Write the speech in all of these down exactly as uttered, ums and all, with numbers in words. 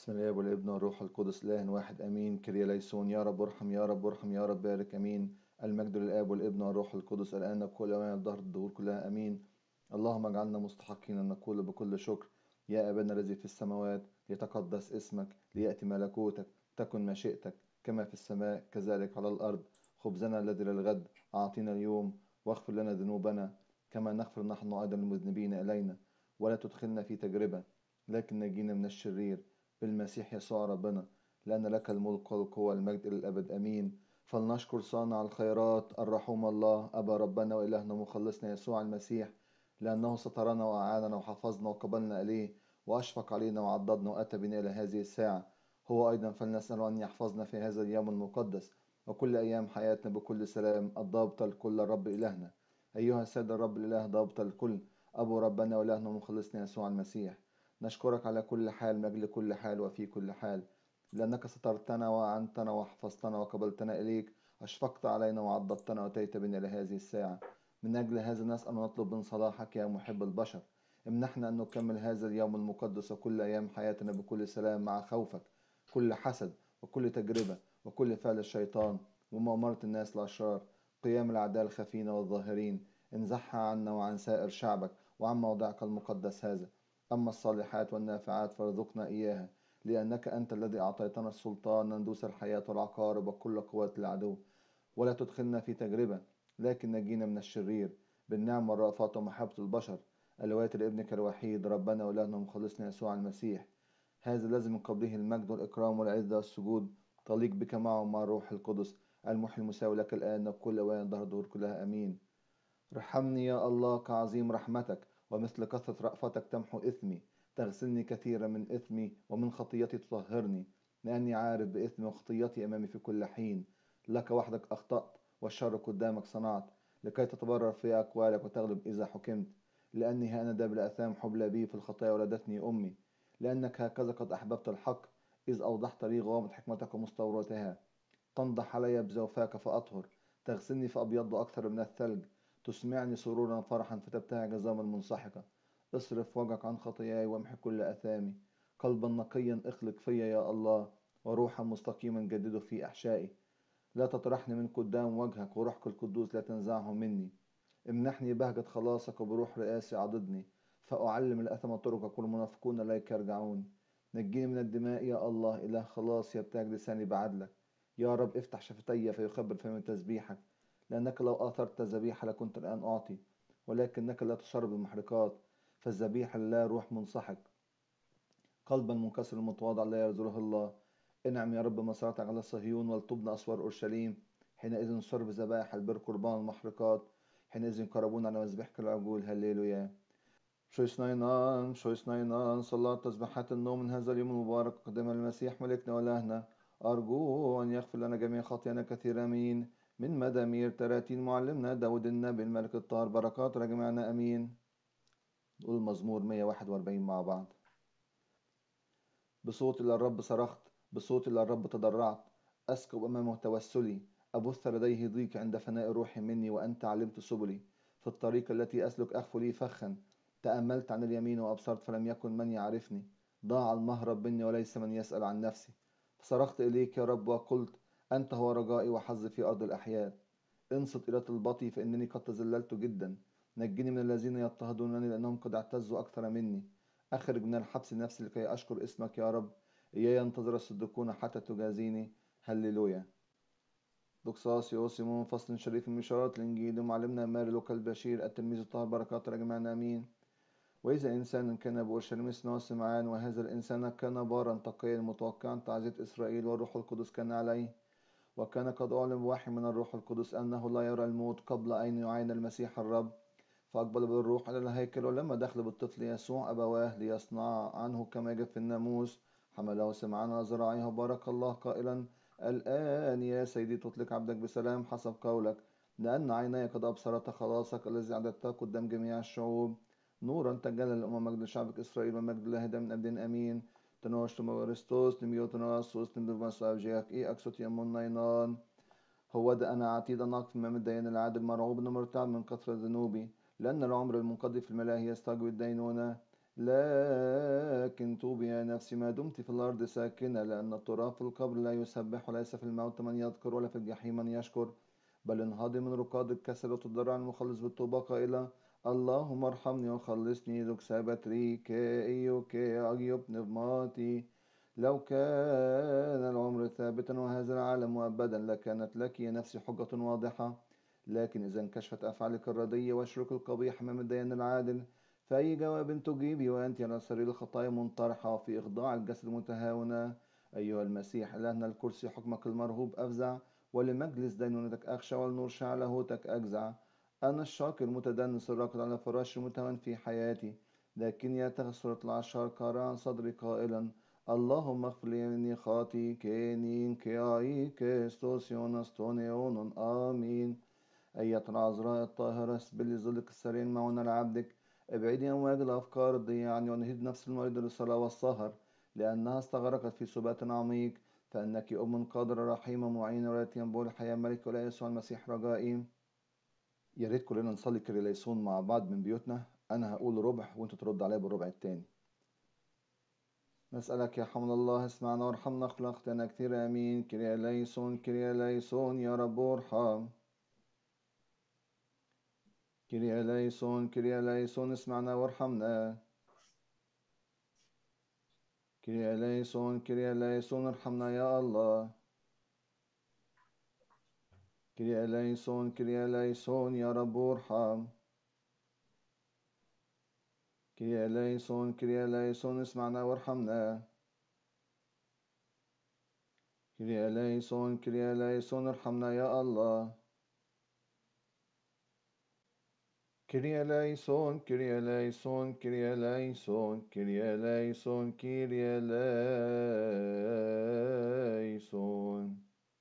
بسم الله والابن والروح القدس إله واحد أمين. كريا ليسون. يا رب ارحم، يا رب ارحم، يا رب بارك. أمين. المجد للآب والابن والروح القدس الآن بكل أوان الدهر الدهور كلها. أمين. اللهم اجعلنا مستحقين أن نقول بكل شكر: يا أبانا الذي في السماوات، ليتقدس اسمك، ليأتي ملكوتك، تكن مشيئتك كما في السماء كذلك على الأرض. خبزنا الذي للغد أعطينا اليوم، واغفر لنا ذنوبنا كما نغفر نحن أيضا المذنبين إلينا، ولا تدخلنا في تجربة لكن نجينا من الشرير، بالمسيح يسوع ربنا، لأن لك الملك والقوة والمجد إلى الأبد. أمين. فلنشكر صانع الخيرات الرحوم الله أبا ربنا وإلهنا مخلصنا يسوع المسيح، لأنه سترنا وأعاننا وحفظنا وقبلنا إليه وأشفق علينا وعضدنا وأتى بنا إلى هذه الساعة. هو أيضا فلنسأله أن يحفظنا في هذا اليوم المقدس وكل أيام حياتنا بكل سلام، الضابط الكل الرب إلهنا. أيها السيد الرب الإله ضابط الكل، أبو ربنا وإلهنا مخلصنا يسوع المسيح، نشكرك على كل حال، من أجل كل حال وفي كل حال، لأنك سترتنا وأعنتنا وحفظتنا وقبلتنا إليك، أشفقت علينا وعضدتنا وأتيت بنا إلى هذه الساعة. من أجل هذا نسأل ونطلب من صلاحك يا محب البشر، امنحنا أن نكمل هذا اليوم المقدس وكل أيام حياتنا بكل سلام مع خوفك، كل حسد وكل تجربة وكل فعل الشيطان ومؤامرة الناس الأشرار، قيام الأعداء الخفين والظاهرين، انزحها عنا وعن سائر شعبك وعن موضعك المقدس هذا. أما الصالحات والنافعات فارزقنا إياها، لأنك أنت الذي أعطيتنا السلطان أن ندوس الحياة والعقارب وكل قوات العدو، ولا تدخلنا في تجربة لكن نجينا من الشرير، بالنعم والرأفات ومحبة البشر اللواتي لابنك الوحيد ربنا وإلهنا ومخلصنا يسوع المسيح. هذا الذي من قبله المجد والإكرام والعزة والسجود تليق بك معه مع الروح القدس المحيي المساوي لك الآن وكل أوان ظهر دهور كلها. أمين. ارحمني يا الله كعظيم رحمتك، ومثل كثرة رأفتك تمحو إثمي، تغسلني كثيرا من إثمي ومن خطيتي تطهرني، لأني عارف بإثمي وخطيتي أمامي في كل حين. لك وحدك أخطأت والشر قدامك صنعت، لكي تتبرر في أقوالك وتغلب إذا حكمت. لأني ها أنا داب الآثام حبلى بي، في الخطايا ولدتني أمي. لأنك هكذا قد أحببت الحق، إذ أوضحت لي غامض حكمتك ومستوراتها. تنضح علي بزوفاك فأطهر، تغسلني فأبيض أكثر من الثلج، تسمعني سرورا فرحا فتبتهج عظاما منسحقة. اصرف وجهك عن خطاياي وامحي كل أثامي. قلبا نقيا اخلق فيا يا الله، وروحا مستقيما جدده في أحشائي. لا تطرحني من قدام وجهك، وروحك القدوس لا تنزعه مني. امنحني بهجة خلاصك، وبروح رئاسي عضدني، فأعلم الأثم طرقك والمنافقون إليك يرجعون. نجيني من الدماء يا الله، إله خلاص يبتهج لساني بعدلك. يا رب افتح شفتي فيخبر فمن تسبيحك، لأنك لو آثرت الذبيحة لكنت الآن أعطي، ولكنك لا تشرب المحرقات، فالذبيحة لا روح منسحق. قلبا منكسر المتواضع لا يرزقه الله. انعم يا رب مسارتك على صهيون، ولتبنى أسوار أورشليم. حينئذ صرب ذبائح البر قربان المحرقات، حينئذ قربون على مذبحك العجول. هللويا. شويس ناينان شويس ناينان صلاة تسبحات النوم من هذا اليوم المبارك قدام المسيح ملكنا ولهنا. أرجو أن يغفر لنا جميع خطايانا كثير. أمين. من مدامير تراتين معلمنا داود النبي الملك الطاهر، بركات رجمعنا. أمين. نقول مزمور مية وواحد وأربعين مع بعض. بصوت إلى الرب صرخت، بصوت إلى الرب تضرعت، أسكب أمامه توسلي. أبث لديه ضيق عند فناء روحي مني، وأنت علمت سبلي. في الطريق التي أسلك أخفو لي فخا. تأملت عن اليمين وأبصرت فلم يكن من يعرفني. ضاع المهرب مني وليس من يسأل عن نفسي. فصرخت إليك يا رب وقلت: أنت هو رجائي وحظي في أرض الأحياء. انصت إلى طلبتي فإنني قد تذللت جدا. نجني من الذين يضطهدونني، لأنهم قد اعتزوا أكثر مني. أخرج من الحبس نفسي لكي أشكر اسمك يا رب. إياي ينتظر الصديقون حتى تجازيني. هللويا. دقساس يوسيمون فصل شريف من بشارات الإنجيل، ومعلمنا ماري لوكا البشير التلميذ الطاهر، بركات رجمعنا. أمين. وإذا إنسان كان بأورشليم اسمه سمعان، وهذا الإنسان كان بارا تقيا متوقعا تعزية إسرائيل، والروح القدس كان عليه، وكان قد أعلم بوحي من الروح القدس أنه لا يرى الموت قبل أن يعاين المسيح الرب. فأقبل بالروح إلى الهيكل، ولما دخل بالطفل يسوع أبواه ليصنع عنه كما يجب في الناموس، حمله سمعان على ذراعيه وبارك الله قائلا: الآن يا سيدي تطلق عبدك بسلام حسب قولك، لأن عيني قد أبصرت خلاصك الذي أعددته قدام جميع الشعوب، نورا تجلى للأمم، مجد شعبك إسرائيل ومجد الله دائما أبد. أمين. تنوشت مغرستوس نميوتناس وسلم بالمساء جيك إي أكسوت يمون ناينان. هو ده أنا عتيد أن أقف أمام الديان العادل، مرعوب ومرتعب من كثرة ذنوبي، لأن العمر المنقضي في الملاهي يستوجب الدينونة. لكن طوبى يا نفسي ما دمت في الأرض ساكنة، لأن التراب في القبر لا يسبح، وليس في الموت من يذكر، ولا في الجحيم من يشكر. بل انهضي من ركاد الكسل وتضرع المخلص بالتوبة قائلا: اللهم ارحمني وخلصني ذوك سابتري كي كي أجيب نظماتي. لو كان العمر ثابتا وهذا العالم مؤبدا لكانت لك يا نفسي حجة واضحة. لكن إذا انكشفت أفعالك الردية وشرك القبيح أمام الديان العادل، فأي جواب تجيبي وأنت على سرير الخطايا منطرحة في إخضاع الجسد متهاونة؟ أيها المسيح إلهنا الكرسي حكمك المرهوب أفزع، ولمجلس دينونتك أخشى، والنور شع لاهوتك أجزع. أنا الشاكر المتدنس الراكد على فراش المتمن في حياتي، لكني تغسرت العشار كار عن صدري قائلا: اللهم اغفر لي إني خاطي كينين كياي كيستوسيون استونيون آمين. أيتها العذراء الطاهرة اسبلي ظلك السرين معنا لعبدك، ابعدي أمواج الأفكار الضياعني ونهد نفس المريض للصلاة والسهر، لأنها استغرقت في سبات عميق. فإنك أم قادرة رحيمة معينة ولا ينبوع الحياة ملك ولا يسوع المسيح رجائي. يا ريت كلنا نصلي كريليسون مع بعض من بيوتنا. أنا هقول ربع وأنت ترد عليا بالربع التاني. نسألك يا حمل الله اسمعنا وارحمنا اغفر أخطانا كتير آمين. كريليسون كريليسون يا رب ارحم. كريليسون كريليسون اسمعنا وارحمنا. كريليسون كريليسون ارحمنا يا الله. كريليسون كريليسون يا رب ارحم. كريليسون كريليسون اسمعنا وارحمنا. كريليسون كريليسون ارحمنا يا الله. كريليسون كريليسون كريليسون كريليسون كريليسون.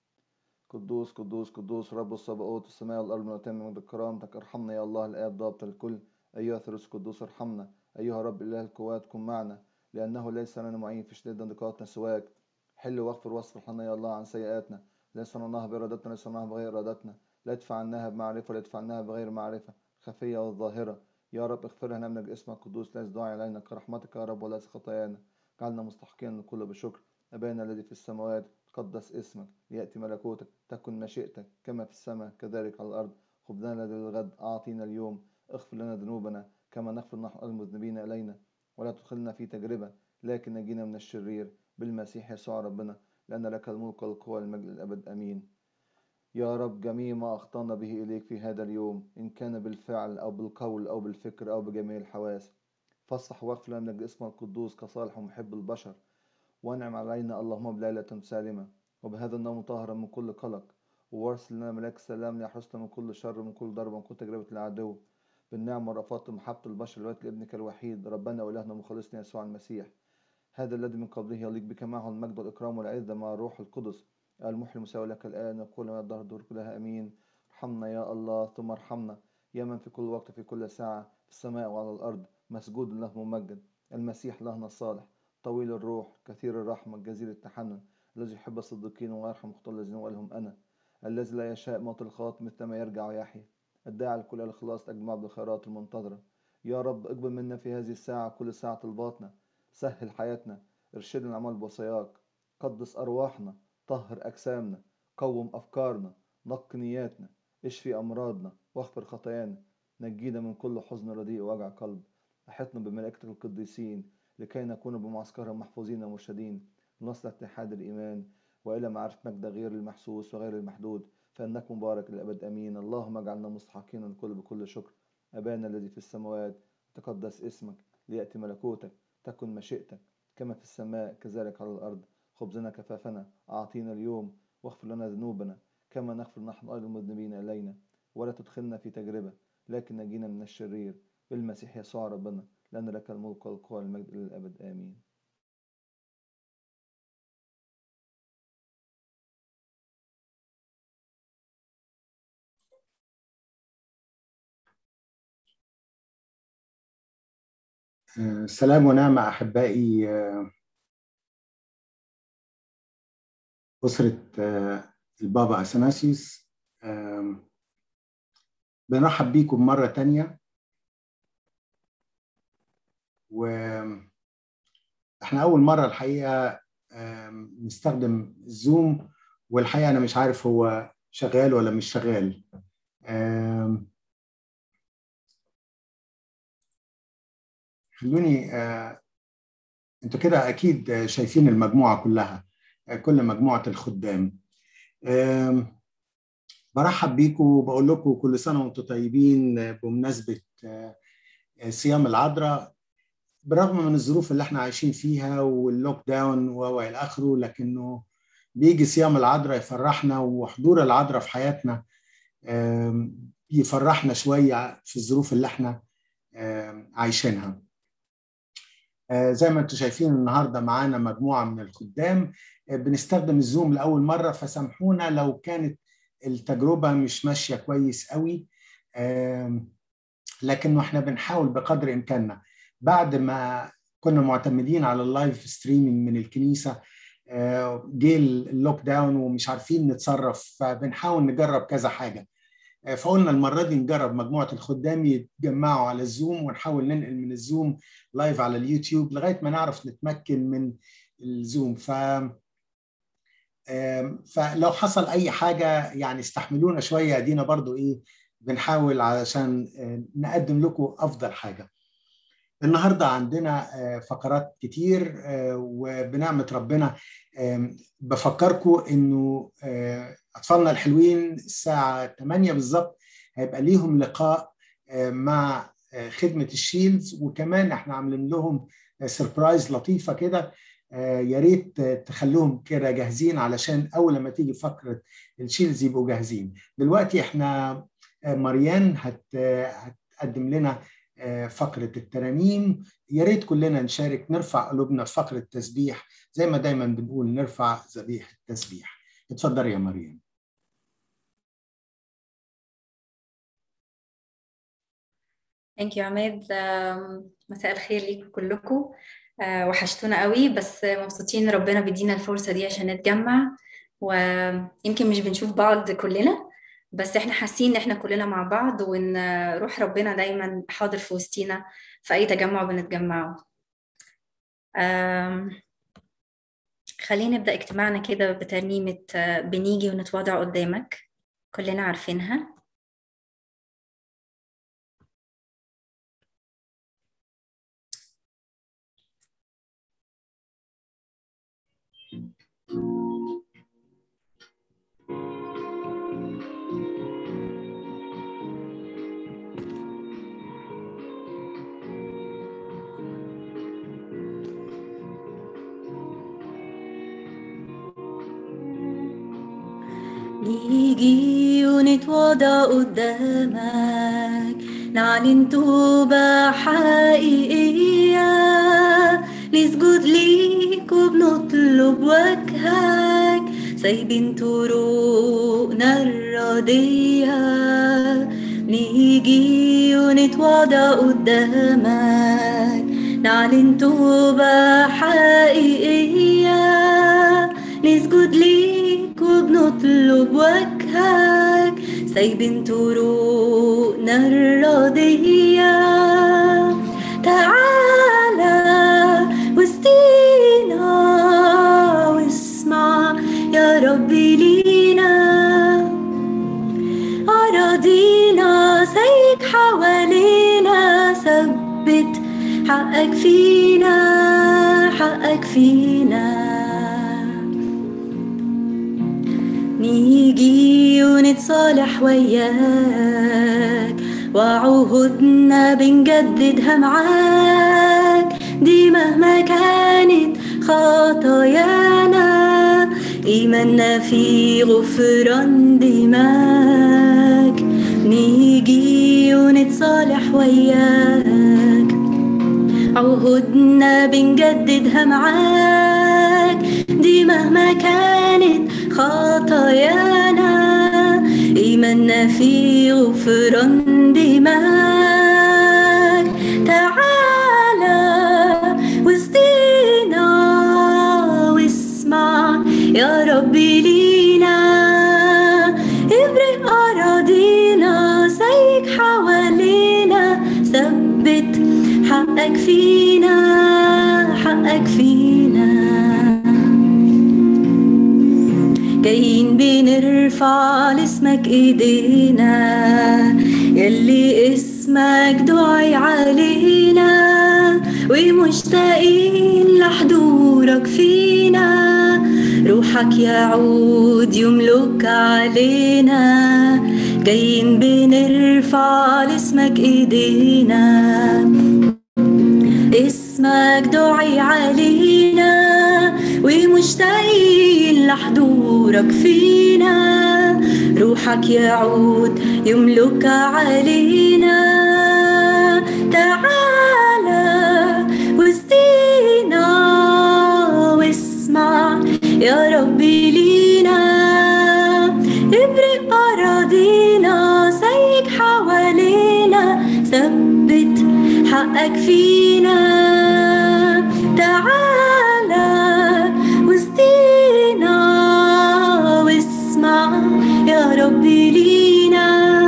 قدوس قدوس قدوس رب الصباوت السماء والأرض والأتم من كرامتك. ارحمنا يا الله الآب ضابط الكل. أيها الثالوث القدوس ارحمنا. أيها رب إله القوات كن معنا، لأنه ليس لنا معين في شدة ضيقاتنا سواك. حل واغفر واصفح لنا يا الله عن سيئاتنا. لا صنعناها بإرادتنا، لا صنعناها بغير إرادتنا. لا ادفع عنها بمعرفة، لا ادفع عنها بغير معرفة، خفية والظاهرة. يا رب اغفر لنا من أجل اسمك القدوس، لا يزدعي علينا كرحمتك يا رب ولا خطايانا. جعلنا مستحقين لكل بشكر. أبانا الذي في السماوات تقدس اسمك، ليأتي ملكوتك، تكن مشيئتك كما في السماء كذلك على الأرض. خبزنا الذي للغد أعطينا اليوم. اغفر لنا ذنوبنا كما نغفر نحن المذنبين إلينا، ولا تدخلنا في تجربة لكن نجينا من الشرير، بالمسيح يسوع ربنا، لأن لك الملك والقوة والمجد الأبد آمين. يا رب جميع ما أخطأنا به إليك في هذا اليوم، إن كان بالفعل أو بالقول أو بالفكر أو بجميع الحواس، فاصفح واغفر لنا من أجل اسمك القدوس كصالح ومحب البشر. وانعم علينا اللهم بليلة سالمة، وبهذا النوم طاهرا من كل قلق، وارسل لنا ملاك السلام ليحرسنا من كل شر، من كل ضرب، من كل تجربة العدو، بالنعم والرفاق محبة البشر لوقت لابنك الوحيد ربنا وإلهنا مخلصنا يسوع المسيح، هذا الذي من قبله يليق بك معه المجد والإكرام والعزة مع الروح القدس، المحيي المساوي لك الآن وكل ما الدهر الدور كلها أمين. ارحمنا يا الله ثم ارحمنا، يا من في كل وقت في كل ساعة في السماء وعلى الأرض مسجود له ممجد، المسيح لهنا الصالح، طويل الروح كثير الرحمة جزيل التحنن، الذي يحب الصديقين ويرحم خطى الذين وقالهم أنا، الذي لا يشاء موت الخاطئ مثل ما يرجع ويحيى، الداعي لكل الخلاص أجمع بالخيرات المنتظرة. يا رب اقبل منا في هذه الساعة كل ساعة طلباتنا، سهل حياتنا، ارشدنا العمل بوصاياك، قدس أرواحنا، طهر أجسامنا، قوم أفكارنا، نق نياتنا، اشفي أمراضنا واغفر خطايانا، نجينا من كل حزن رديء ووجع قلب، أحطنا بملائكة القديسين لكي نكون بمعسكرهم محفوظين ومرشدين لنصل اتحاد الإيمان وإلى معرفة مجد غير المحسوس وغير المحدود، فإنك مبارك للأبد أمين. اللهم اجعلنا مستحقين الكل بكل شكر. أبانا الذي في السماوات تقدس اسمك، ليأتي ملكوتك، تكن مشيئتك كما في السماء كذلك على الأرض. خبزنا كفافنا أعطينا اليوم، واغفر لنا ذنوبنا كما نغفر نحن أيضا المذنبين إلينا، ولا تدخلنا في تجربة لكن نجينا من الشرير، بالمسيح يسوع ربنا، لأن لك الملك والقوة والمجد للأبد آمين. سلام ونعمة أحبائي، أسرة البابا أثناسيوس. بنرحب بيكم مرة تانية، واحنا أول مرة الحقيقة نستخدم الزوم، والحقيقة أنا مش عارف هو شغال ولا مش شغال. خلوني، انتوا كده أكيد شايفين المجموعة كلها، كل مجموعة الخدام. برحب بيكم وبقول لكم كل سنة وانتم طيبين بمناسبة صيام العذراء. برغم من الظروف اللي احنا عايشين فيها واللوك داون والى اخره، لكنه بيجي صيام العذراء يفرحنا، وحضور العذراء في حياتنا يفرحنا شوية في الظروف اللي احنا عايشينها. زي ما انتم شايفين النهارده معانا مجموعة من الخدام بنستخدم الزوم لأول مرة، فسامحونا لو كانت التجربة مش ماشية كويس قوي، لكنه احنا بنحاول بقدر إمكاننا. بعد ما كنا معتمدين على اللايف ستريمينج من الكنيسة، جه اللوك داون ومش عارفين نتصرف، فبنحاول نجرب كذا حاجة. فقلنا المرة دي نجرب مجموعة الخدام يتجمعوا على الزوم، ونحاول ننقل من الزوم لايف على اليوتيوب لغاية ما نعرف نتمكن من الزوم. ف فلو حصل أي حاجة يعني استحملونا شوية، ادينا برضو إيه بنحاول علشان نقدم لكم أفضل حاجة. النهاردة عندنا فقرات كتير، وبنعمة ربنا بفكركم إنه أطفالنا الحلوين الساعة ثمانية بالظبط هيبقى ليهم لقاء مع خدمة الشيلز، وكمان احنا عاملين لهم سربرايز لطيفة كده. يا ريت تخلوهم كده جاهزين علشان أول لما تيجي فقرة الشيلز يبقوا جاهزين. دلوقتي احنا مريان هتقدم لنا فقرة الترانيم. يا ريت كلنا نشارك، نرفع قلوبنا في فقرة التسبيح زي ما دايما بنقول نرفع ذبيحة التسبيح. اتفضلي يا مريم. ثانك يو عماد. مساء الخير ليكم كلكم. وحشتونا قوي، بس مبسوطين ربنا بيدينا الفرصة دي عشان نتجمع، ويمكن مش بنشوف بعض كلنا، بس احنا حاسين ان احنا كلنا مع بعض، وان روح ربنا دايما حاضر في وسطينا في اي تجمع بنتجمعه. خلينا نبدأ اجتماعنا كده بترنيمة بنيجي ونتواضع قدامك، كلنا عارفينها. نيجي ونتواضع قدامك، نعلن توبة حقيقية، نسجد ليك وبنطلب وجهك، سايبين طرقنا الردية. نيجي ونتواضع قدامك، نعلن توبة حقيقية، نسجد ليك وبنطلب وجهك، سايبين طرقنا الردية. تعالى وسطينا واسمع يا ربي لينا، أراضينا زيك حوالينا، ثبت حقك فينا، حقك فينا. نيجي ونتصالح وياك، وعهودنا بنجددها معاك، دي مهما كانت خطايانا، إيماننا في غفران دماك. نيجي ونتصالح وياك، عهودنا بنجددها معاك، دي مهما كانت خطايانا، إيماننا في غفران دماك. تعالى وسطينا واسمع يا ربي لينا، ابرق أراضينا زيك حوالينا، ثبت حقك حقك فينا حقك فينا، جايين بنرفع لاسمك ايدينا، يلي اسمك دعي علينا، ومشتاقين لحضورك فينا، روحك يعود يملك علينا، جايين بنرفع لاسمك ايدينا، اسمك دعي علينا، ومشتاقين لحضورك فينا، روحك يعود يملك علينا، تعالى وسطينا واسمع يا ربي لينا، ابرق أراضينا سيك حوالينا، ثبت حقك فينا، تعالى وسطينا واسمع يا ربي لينا،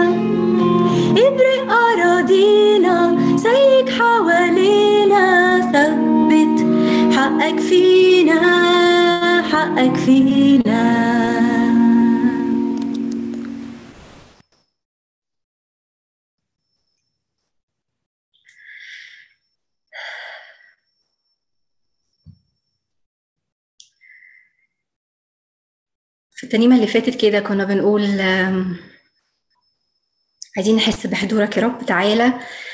ابرق أراضينا سيك حوالينا، ثبت حقك فينا حقك فينا. في الترنيمة اللي فاتت كده كنا بنقول عايزين نحس بحضورك يا رب، تعالى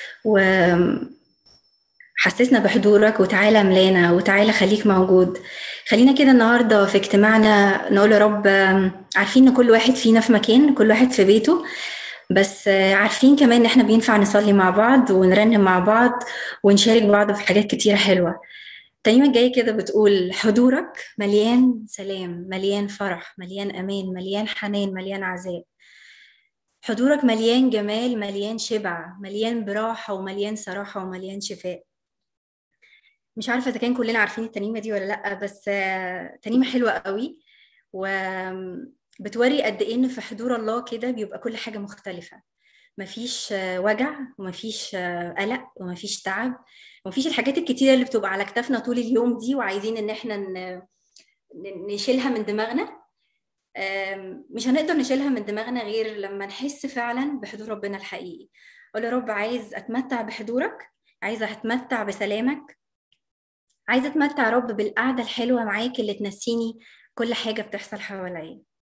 وحسسنا بحضورك، وتعالى ملانا، وتعالى خليك موجود. خلينا كده النهاردة في اجتماعنا نقول يا رب، عارفين ان كل واحد فينا في مكان، كل واحد في بيته، بس عارفين كمان ان احنا بينفع نصلي مع بعض ونرنم مع بعض ونشارك بعض في حاجات كتيرة حلوة. الترنيمة الجاية كده بتقول حضورك مليان سلام، مليان فرح، مليان أمان، مليان حنان، مليان عذاب. حضورك مليان جمال، مليان شبع، مليان براحة، ومليان صراحة، ومليان شفاء. مش عارفة إذا كان كلنا عارفين الترنيمة دي ولا لأ، بس ترنيمة حلوة قوي، وبتوري قد إيه إن في حضور الله كده بيبقى كل حاجة مختلفة، مفيش وجع، ومفيش قلق، ومفيش تعب، ومفيش الحاجات الكتيرة اللي بتبقى على كتافنا طول اليوم دي، وعايزين إن إحنا نشيلها من دماغنا. مش هنقدر نشيلها من دماغنا غير لما نحس فعلا بحضور ربنا الحقيقي. قول يا رب عايز أتمتع بحضورك، عايزة أتمتع بسلامك، عايزة أتمتع يا رب بالقعدة الحلوة معاك اللي تنسيني كل حاجة بتحصل حواليا.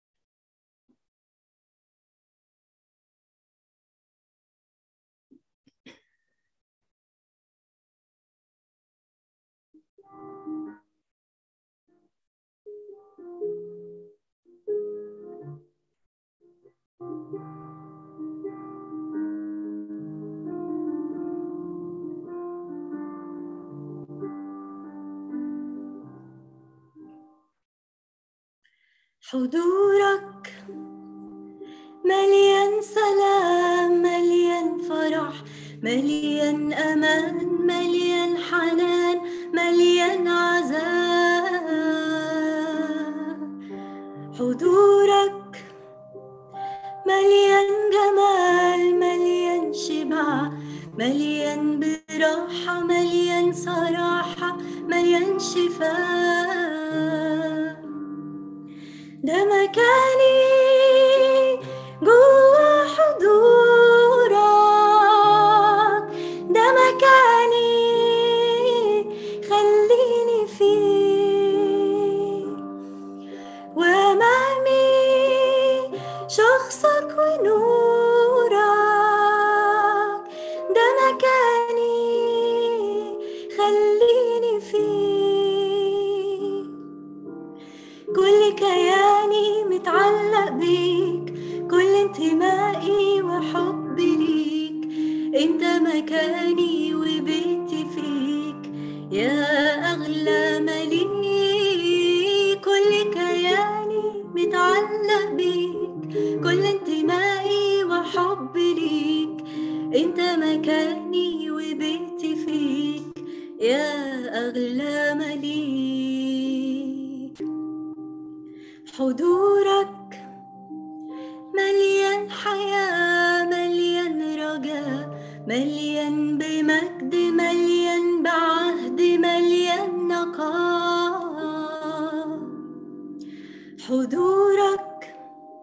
حضورك مليان سلام، مليان فرح، مليان أمان، مليان حنان، مليان عذاب. حضورك مليان جمال، مليان شبع، مليان براحة، مليان صراحة، مليان شفاء. ده مكاني جوا حضورك، ده مكاني خليني فيه، وأمامي شخصك ونورك، ده مكاني خليني فيه، كل كياني متعلق بيك، كل انتمائي وحبي ليك، انت مكاني وبيتي فيك يا أغلى مليك، كل كياني متعلق بيك، كل انتمائي وحبي ليك، انت مكاني وبيتي فيك يا أغلى مليك. حضورك مليان حياة، مليان رجاء، مليان بمجد، مليان حضورك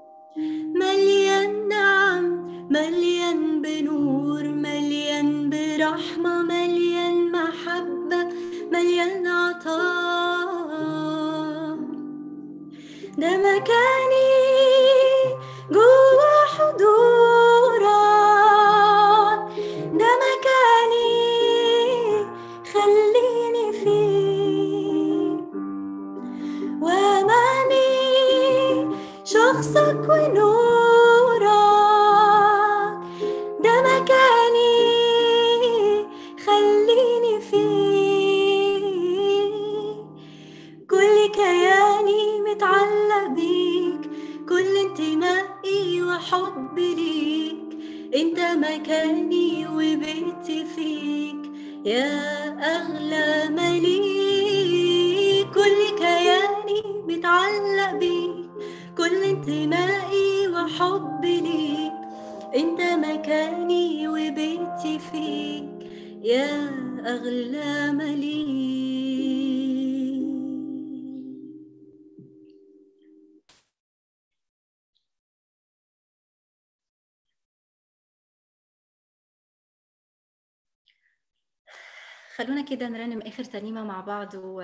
مليان نعم، مليان بنور، مليان برحمة، مليان محبة، مليان عطاء. ده مكاني جوا حضورك، ده مكاني خليني فيه، وأمامي شخصك ونورك، ده مكاني خليني فيه. كل كياني متعلق بيك، كل انتمائي وحبي ليك، انت مكاني وبيتي فيك يا أغلى مليك. كل كياني متعلق بيك، كل انتمائي وحبي ليك، انت مكاني وبيتي فيك يا أغلى مليك. خلونا كده نرنم آخر ترنيمة مع بعض و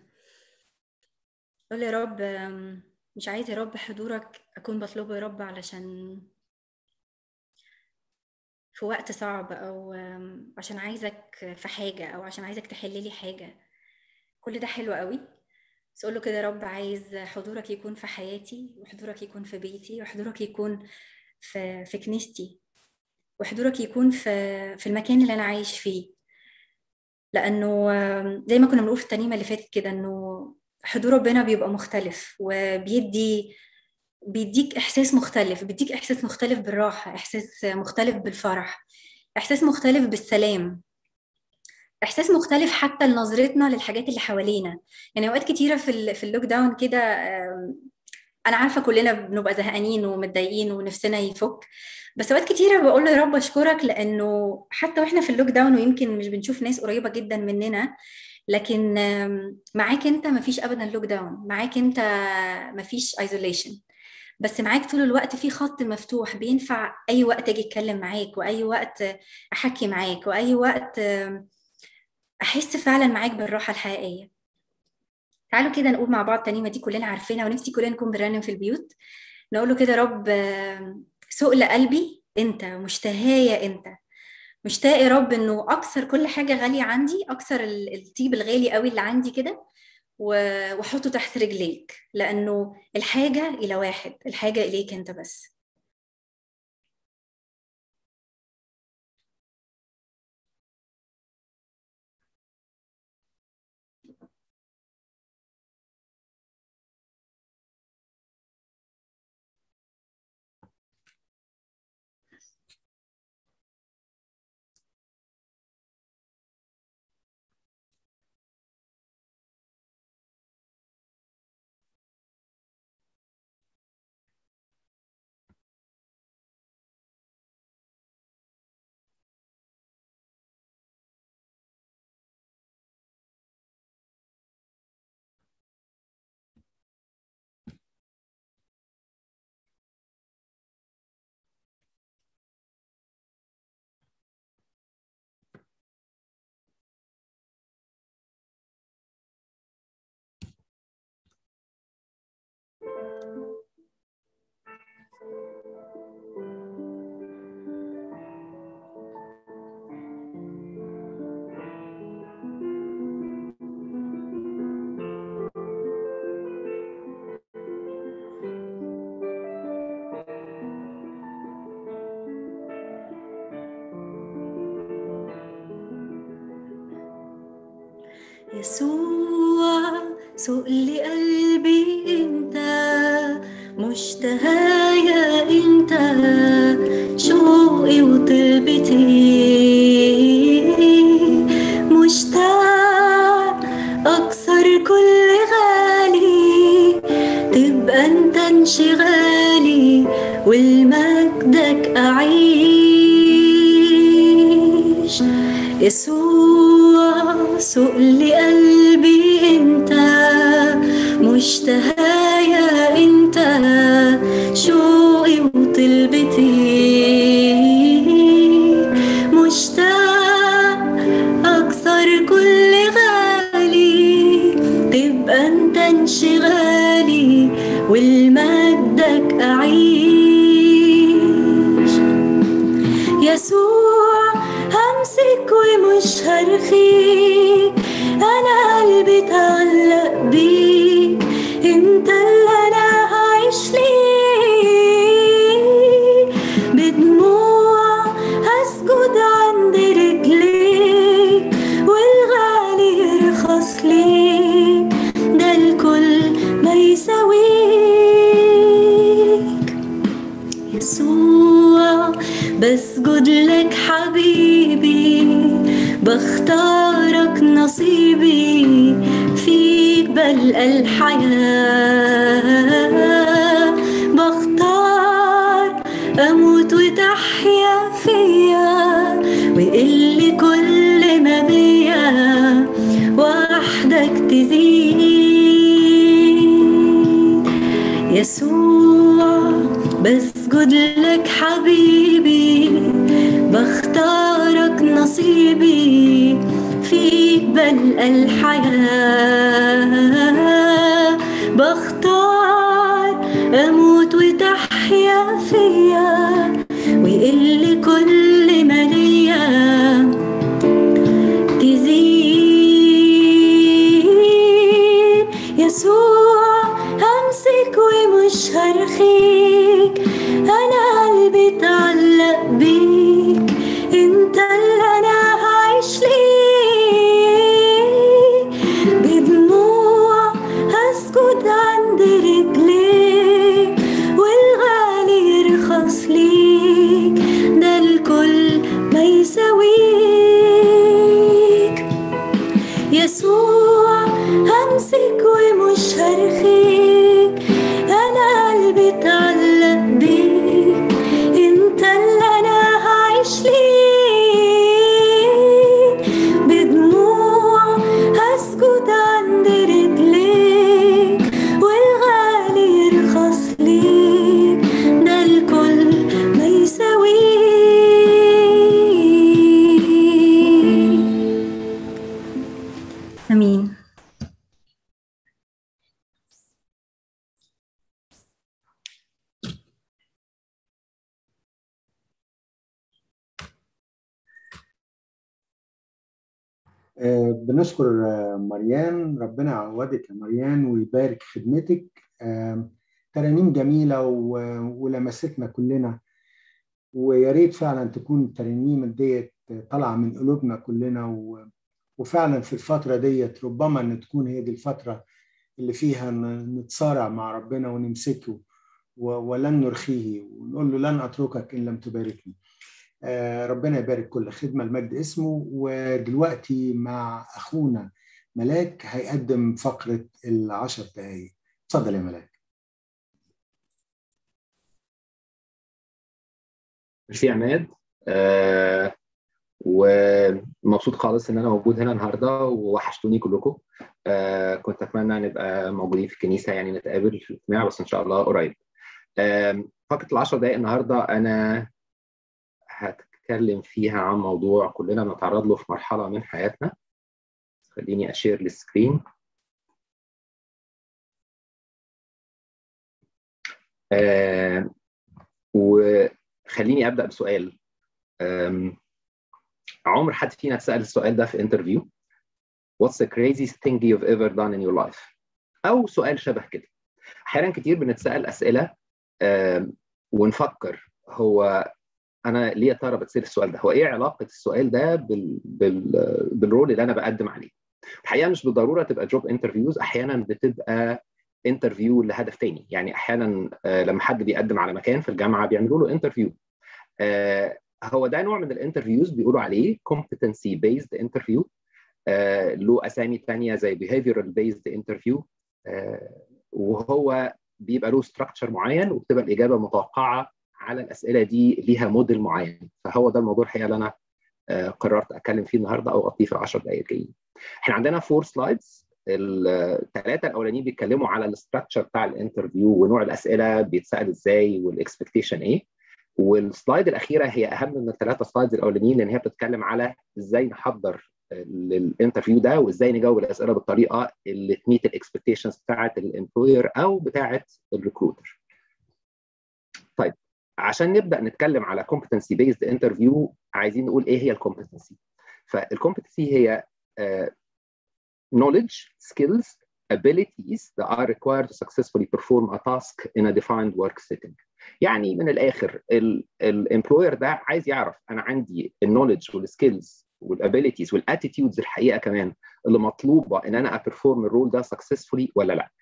قول يا رب، مش عايز يا رب حضورك أكون بطلبه يا رب علشان في وقت صعب، أو عشان عايزك في حاجة، أو عشان عايزك تحللي حاجة. كل ده حلو قوي، بس قول له كده يا رب عايز حضورك يكون في حياتي، وحضورك يكون في بيتي، وحضورك يكون في في كنيستي، وحضورك يكون في في المكان اللي أنا عايش فيه. لأنه زي ما كنا بنقول في الترنيمة اللي فاتت كده، إنه حضور ربنا بيبقى مختلف، وبيدي بيديك إحساس مختلف، بيديك إحساس مختلف بالراحة، إحساس مختلف بالفرح، إحساس مختلف بالسلام، إحساس مختلف حتى لنظرتنا للحاجات اللي حوالينا. يعني أوقات كتيرة في في اللوك داون كده، أنا عارفة كلنا بنبقى زهقانين ومتضايقين ونفسنا يفك، بس أوقات كتيرة بقول له يا رب أشكرك، لأنه حتى وإحنا في اللوك داون ويمكن مش بنشوف ناس قريبة جدا مننا، لكن معاك أنت مفيش أبدا لوك داون، معاك أنت مفيش ايزوليشن، بس معاك طول الوقت في خط مفتوح بينفع أي وقت أجي أتكلم معاك، وأي وقت أحكي معاك، وأي وقت أحس فعلا معاك بالراحة الحقيقية. تعالوا كده نقول مع بعض الترنيمة دي كلنا عارفينها، ونفسي كلنا نكون بنرنم في البيوت. نقول له كده رب، سؤل قلبي أنت، مشتهاية أنت، مشتاق يا رب إنه أكسر كل حاجة غالية عندي، أكسر الطيب الغالي قوي اللي عندي كده وحطه تحت رجليك، لأنه الحاجة إلى واحد، الحاجة إليك أنت بس. يسوع سؤل قلبي أنت، مشتهايا أنت، شوقي وطلبتي، مشتاق أكسر كل غالي، تبقى أنت انشغالي والمجدك أعيش. يسوع سؤل قلبي أنت، مشتهايا أنت، مجدك أعيش. يسوع همسك ومش هرخيك، أنا قلبي اتعلق بيك، انت اللي أنا هعيش ليك. بدموع هسجد عند رجليك، والغالي يرخص ليك، ده الكل ما يساويك. يسوع بسجد لك حبيبي، بختارك نصيبي، فيك بلقى الحياة. بختار أموت وتحيا فيا، ويقل كل ما بيا، وحدك تزيد. يسوع بسجد لك حبيبي، بختارك نصيبي، فيك بلقى الحياة. بختار أموت وتحيا فيا، ويقل كل ما ليا، تزيد. يسوع همسك ومش هرخيك، أنا قلبي اتعلق بيك، انت اللي أنا هعيش ليك. بدموع هسجد عند رجليك، والغالي يرخص ليك، ده الكل ما يساويك. يسوع همسك ومش هرخيك، أنا قلبي اتعلق بيك، انت اللي أنا هعيش ليك. بدموع هسجد عند رجليك، والغالي يرخص ليك، ده الكل ما يساويك. آمين. آه، بنشكر آه، مريان، ربنا يعوضك يا مريان ويبارك خدمتك. آه، ترانيم جميلة و- ولمستنا كلنا، ويا ريت فعلا تكون الترانيم ديت طالعة من قلوبنا كلنا. و- وفعلا في الفترة ديت ربما ان تكون هي دي الفترة اللي فيها ن- نتصارع مع ربنا ونمسكه، و- ولن نرخيه، ونقول له لن أتركك إن لم تباركني. آه، ربنا يبارك كل خدمة، المجد اسمه. ودلوقتي مع أخونا ملاك هيقدم فقرة العشر دقايق. اتفضل يا ملاك. ميرسي يا عماد. آه ومبسوط خالص ان انا موجود هنا النهارده، ووحشتوني كلكم. آه كنت اتمنى نبقى موجودين في الكنيسه، يعني نتقابل في الاجتماع، بس ان شاء الله قريب. آه فقره العشر دقائق النهارده انا هتكلم فيها عن موضوع كلنا بنتعرض له في مرحله من حياتنا. خليني اشير للسكرين. آه وخليني ابدا بسؤال. عمر حد فينا اتسال السؤال ده في انترفيو؟ What's the craziest thing you've ever done in your life؟ او سؤال شبه كده. احيانا كتير بنتسال اسئله ونفكر، هو انا ليه يا ترى بتسال السؤال ده؟ هو ايه علاقه السؤال ده بال... بال... بالرول اللي انا بقدم عليه؟ الحقيقه مش بالضروره تبقى جوب انترفيوز، احيانا بتبقى انترفيو لهدف تاني. يعني احيانا لما حد بيقدم على مكان في الجامعه بيعملوا له انترفيو. هو ده نوع من الانترفيوز بيقولوا عليه competency based interview. آه، له اسامي ثانيه زي behavioral based interview. آه، وهو بيبقى له structure معين، وبتبقى الاجابه متوقعه على الاسئله دي، ليها موديل معين. فهو ده الموضوع الحقيقه اللي انا آه، قررت اتكلم فيه النهارده، او اغطيه في العشر دقائق الجايين. احنا عندنا فور سلايدز. الثلاثه الاولانيين بيتكلموا على الاستراكشر بتاع الانترفيو، ونوع الاسئله بيتسال ازاي، والاكسبكتيشن ايه. والسلايد الاخيره هي اهم من الثلاثه سلايدز الاولانيين، لان هي بتتكلم على ازاي نحضر للانترفيو ده، وازاي نجاوب الاسئله بالطريقه اللي تميت الاكسبكتيشنز بتاعه الامبلوير او بتاعه الريكروتر. طيب عشان نبدا نتكلم على competency based interview عايزين نقول ايه هي الكومبتنسي. فالكومبتنسي هي uh, knowledge, skills, abilities that are required to successfully perform a task in a defined work setting. يعني من الاخر الامبلوير ده عايز يعرف انا عندي النولج والسكيلز والابيليتيز والاتيتيودز الحقيقه كمان اللي مطلوبه ان انا ابرفورم الرول ده successfully ولا لا.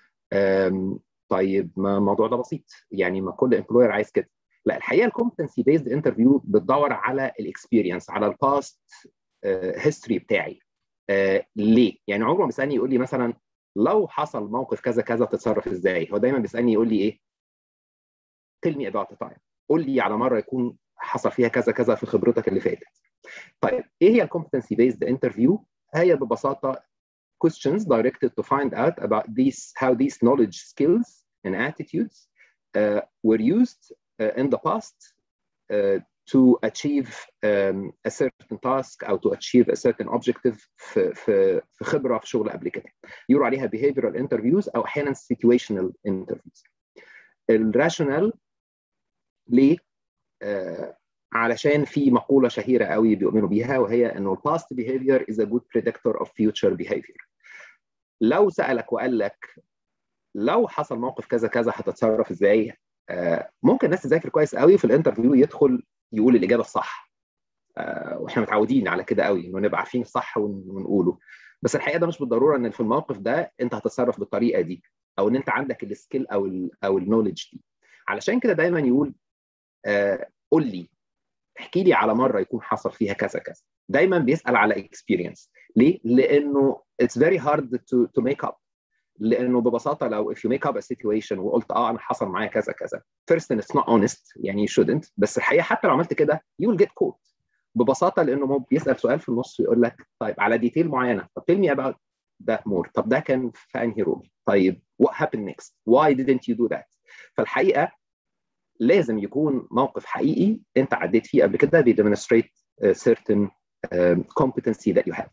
طيب ما الموضوع ده بسيط، يعني ما كل امبلوير عايز كده. لا الحقيقه الكومبتنسي بيزد انترفيو بتدور على الاكسبيرينس، على الباست هيستوري بتاعي. uh, ليه؟ يعني عمره ما بيسالني يقول لي مثلا لو حصل موقف كذا كذا تتصرف ازاي. هو دايما بيسالني يقول لي ايه؟ tell me about the time. قول لي على مره يكون حصل فيها كذا كذا في خبرتك اللي فاتت. طيب ايه هي الكومبتنسي بيزد انترفيو؟ هي ببساطه questions directed to find out about these how these knowledge, skills and attitudes uh, were used uh, in the past uh, to achieve um, a certain task أو to achieve a certain objective في في في خبرة في شغل قبل كده. يقولوا عليها behavioral interviews أو أحيانا situational interviews. الراشونال ليه؟ uh, علشان في مقولة شهيرة قوي بيؤمنوا بيها، وهي إنه past behavior is a good predictor of future behavior. لو سألك وقال لك لو حصل موقف كذا كذا هتتصرف ازاي، آه ممكن الناس تذاكر كويس قوي في الانترفيو يدخل يقول الاجابه الصح، آه واحنا متعودين على كده قوي انه نبقى عارفين الصح ونقوله. بس الحقيقه ده مش بالضروره ان في الموقف ده انت هتتصرف بالطريقه دي او ان انت عندك السكيل او ال او النولج دي. علشان كده دايما يقول آه قول لي، احكي لي على مره يكون حصل فيها كذا كذا. دايما بيسال على اكسبيرينس. ليه؟ لانه it's very hard to to make up. لانه ببساطه لو if you make up a situation وقلت اه انا حصل معايا كذا كذا first and it's not honest يعني you shouldn't. بس الحقيقه حتى لو عملت كده you will get caught ببساطه، لانه بيسال سؤال في النص ويقول لك طيب على ديتيل معينه، طب tell me about that more. طب ده كان في انهي رول؟ طيب what happened next? why didn't you do that؟ فالحقيقه لازم يكون موقف حقيقي انت عديت فيه قبل كده بيdemonstrate certain um, competency that you have.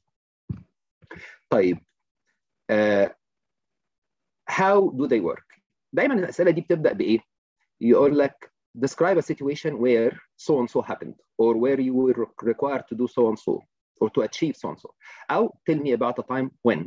طيب uh, how do they work؟ دايما الاسئله دي بتبدا بايه؟ يقول لك describe a situation where so and so happened or where you were required to do so and so or to achieve so and so او tell me about a time when.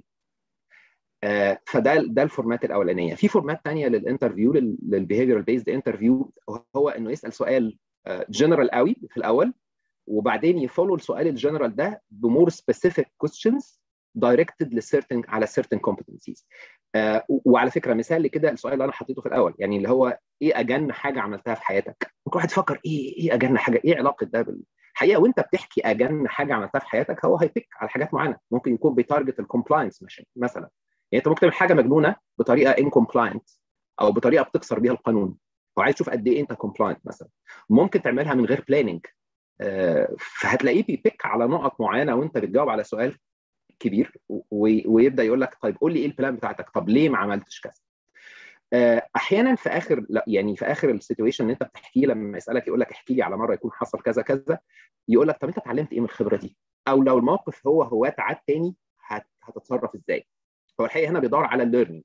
آه فده ده الفورمات الاولانيه. في فورمات ثانيه للانترفيو للبيهيفيرال بيزد انترفيو، هو انه يسال سؤال جنرال uh, قوي في الاول وبعدين يفولو السؤال الجنرال ده بمور سبيسيفيك كويستشنز directed للسيرتن على certain competencies. آه وعلى فكره مثال لكده السؤال اللي انا حطيته في الاول، يعني اللي هو ايه اجن حاجه عملتها في حياتك؟ ممكن واحد يفكر ايه ايه اجن حاجه؟ ايه علاقه ده بالحقيقه؟ وانت بتحكي اجن حاجه عملتها في حياتك هو هيبيك على حاجات معينه، ممكن يكون بيتارجت الكومبلاينس مثلا. يعني انت ممكن تعمل حاجه مجنونه بطريقه انكومبلاينت او بطريقه بتكسر بيها القانون وعايز تشوف قد ايه انت كومبلاينت مثلا. ممكن تعملها من غير بلاننج، آه فهتلاقيه بيبيك على نقط معينه وانت بتجاوب على سؤال كبير ويبدا يقول لك طيب قول لي ايه البلان بتاعتك؟ طب ليه ما عملتش كذا؟ احيانا في اخر يعني في اخر السيتويشن اللي انت بتحكيه لما يسالك يقول لك احكي لي على مره يكون حصل كذا كذا، يقول لك طب انت اتعلمت ايه من الخبره دي؟ او لو الموقف هو هو تعاد تاني هتتصرف ازاي؟ هو الحقيقه هنا بيدور على الليرنينج،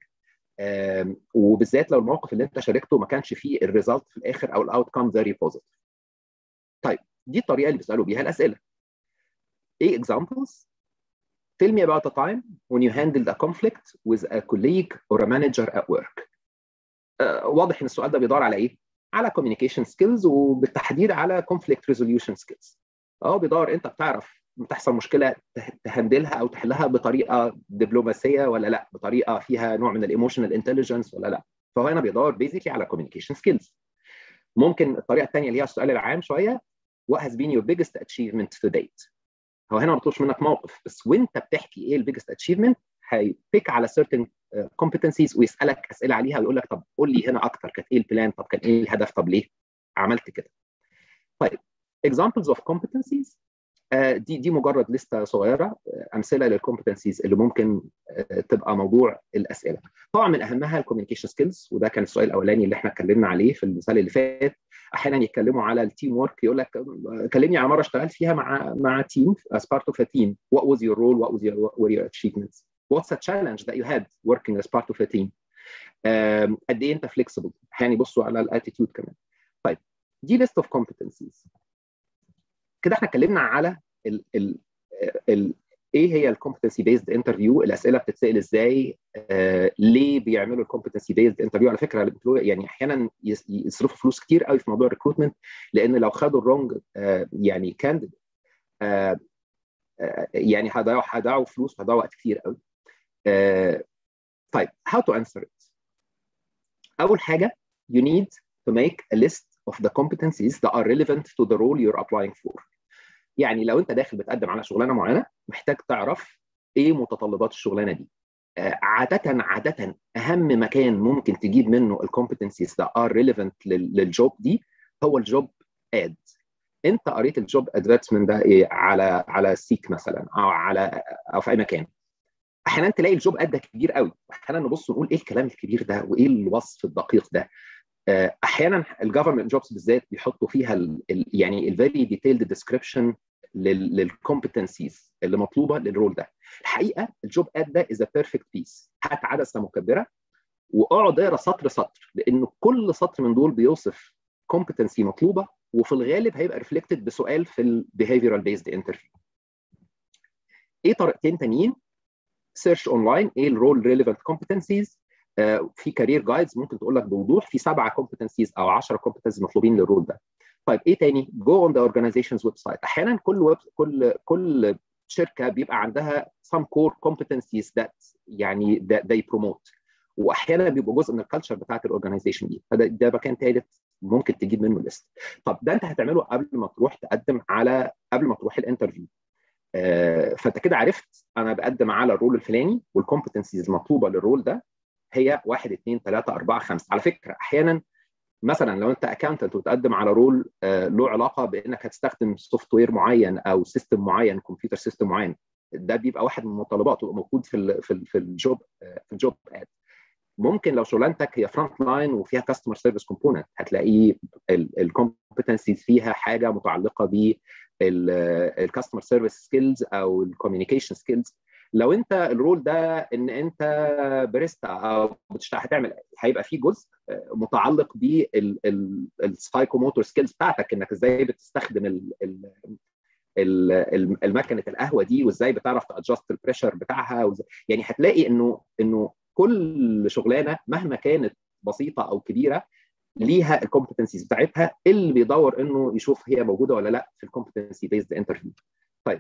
وبالذات لو الموقف اللي انت شاركته ما كانش فيه الريزلت في الاخر او الاوت كام فيري بوزيتيف. طيب دي الطريقه اللي بيسالوا بيها الاسئله. ايه examples؟ Tell me about a time when you handled a conflict with a colleague or a manager at work. uh, واضح ان السؤال ده بيدور على ايه؟ على communication skills وبالتحديد على conflict resolution skills. اه بيدور انت بتعرف بتحصل مشكله تهندلها او تحلها بطريقه دبلوماسيه ولا لا، بطريقه فيها نوع من الايموشنال انتليجنس ولا لا. فهو هنا بيدور بيزيكلي على communication skills. ممكن الطريقه الثانيه اللي هي السؤال العام شويه what has been your biggest achievement to date؟ هو هنا ما بطلبش منك موقف، بس وانت بتحكي ايه البيجست اتشيفمنت هيبيك على certain competencies ويسالك اسئله عليها ويقول لك طب قول لي هنا اكتر، كانت ايه البلان؟ طب كان ايه الهدف؟ طب ليه عملت كده؟ طيب examples of competencies آه دي دي مجرد لسته صغيره امثله للكومبتنسيز اللي ممكن آه تبقى موضوع الاسئله. طبعا من اهمها الكوميونيكيشن سكيلز، وده كان السؤال الاولاني اللي احنا اتكلمنا عليه في المثال اللي فات. احيانا يتكلموا على التيم ورك، يقول لك كلمني على مره اشتغلت فيها مع مع تيم as part of a team. What was your role? What was your what were your achievements? What's a challenge that you had working as part of a team? قد ايه انت flexible؟ احيانا يبصوا على الاتيتيود كمان. دي list of competencies. كده احنا اتكلمنا على ال ال ال ايه هي الكومبتنسي بيزد انترفيو، الاسئله بتتسال ازاي، آه، ليه بيعملوا الكومبتنسي بيزد انترفيو. على فكره يعني احيانا يصرفوا فلوس كتير قوي في موضوع الريكروتمنت، لان لو خدوا الرونج آه يعني كانديديت آه آه يعني هيضيعوا هيضيعوا فلوس وهيضيعوا وقت كتير قوي. آه طيب how to answer it. اول حاجه you need to make a list of the competencies that are relevant to the role you're applying for. يعني لو انت داخل بتقدم على شغلانه معينه، محتاج تعرف ايه متطلبات الشغلانه دي. آه عاده عاده اهم مكان ممكن تجيب منه الكومبتنسيز that are relevant للجوب دي هو الجوب اد. انت قريت الجوب ادفيرتسمنت ده ايه على على سيك مثلا او على او في اي مكان، احيانا تلاقي الجوب اد ده كبير قوي، احيانا نبص ونقول ايه الكلام الكبير ده وايه الوصف الدقيق ده. احيانا الجفرمنت جوبز بالذات بيحطوا فيها ال ال يعني الفيري ديتيلد ديسكريبشن للكومبتنسيز اللي مطلوبه للرول ده. الحقيقه الجوب اد ده از ا بيرفكت بيس، هات عدسه مكبره واقعد اقرا سطر سطر، لان كل سطر من دول بيوصف كومبتنسي مطلوبه، وفي الغالب هيبقى ريفلكتد بسؤال في البيهيفيرال بيزد انترفيو. ايه طريقتين تانيين؟ سيرش اونلاين ايه الرول ريليفنت كومبتنسيز. في كارير جايدز ممكن تقول لك بوضوح في سبعه كومبتنسيز او عشرة كومبتنسيز مطلوبين للرول ده. طيب ايه تاني؟ جو اون ذا اورجانيزيشنز ويب سايت. احيانا كل ويب كل كل شركه بيبقى عندها some core competencies that يعني that they promote، واحيانا بيبقوا جزء من الكالتشر بتاعت الاورجانيزيشن دي. فده ده مكان ثالث ممكن تجيب منه ليست. طب ده انت هتعمله قبل ما تروح تقدم على قبل ما تروح الانترفيو. آه فانت كده عرفت انا بقدم على الرول الفلاني والكومبتنسيز المطلوبه للرول ده هي واحد اثنين ثلاثة أربعة خمسة. على فكرة أحيانا مثلا لو أنت أكاونتنت وتقدم على رول آه له علاقة بأنك هتستخدم سوفت وير معين أو سيستم معين، كمبيوتر سيستم معين، ده بيبقى واحد من المتطلبات ويبقى موجود في ال في ال في الجوب آه في الجوب اد. ممكن لو شغلانتك هي فرونت لاين وفيها كاستمر سيرفيس كومبوننت، هتلاقي الكومبتنسيز فيها حاجة متعلقة بالكاستمر سيرفيس سكيلز أو الكوميونيكيشن سكيلز. لو انت الرول ده ان انت باريستا او بتشتغل هتعمل هيبقى فيه جزء متعلق بالسايكوموتور سكيلز بتاعتك، انك ازاي بتستخدم المكنه القهوه دي وازاي بتعرف تادجست البريشر بتاعها. يعني هتلاقي انه انه كل شغلانه مهما كانت بسيطه او كبيره ليها الكومبتنسيز بتاعتها اللي بيدور انه يشوف هي موجوده ولا لا في الكومبتنسي بيزد انترفيو. طيب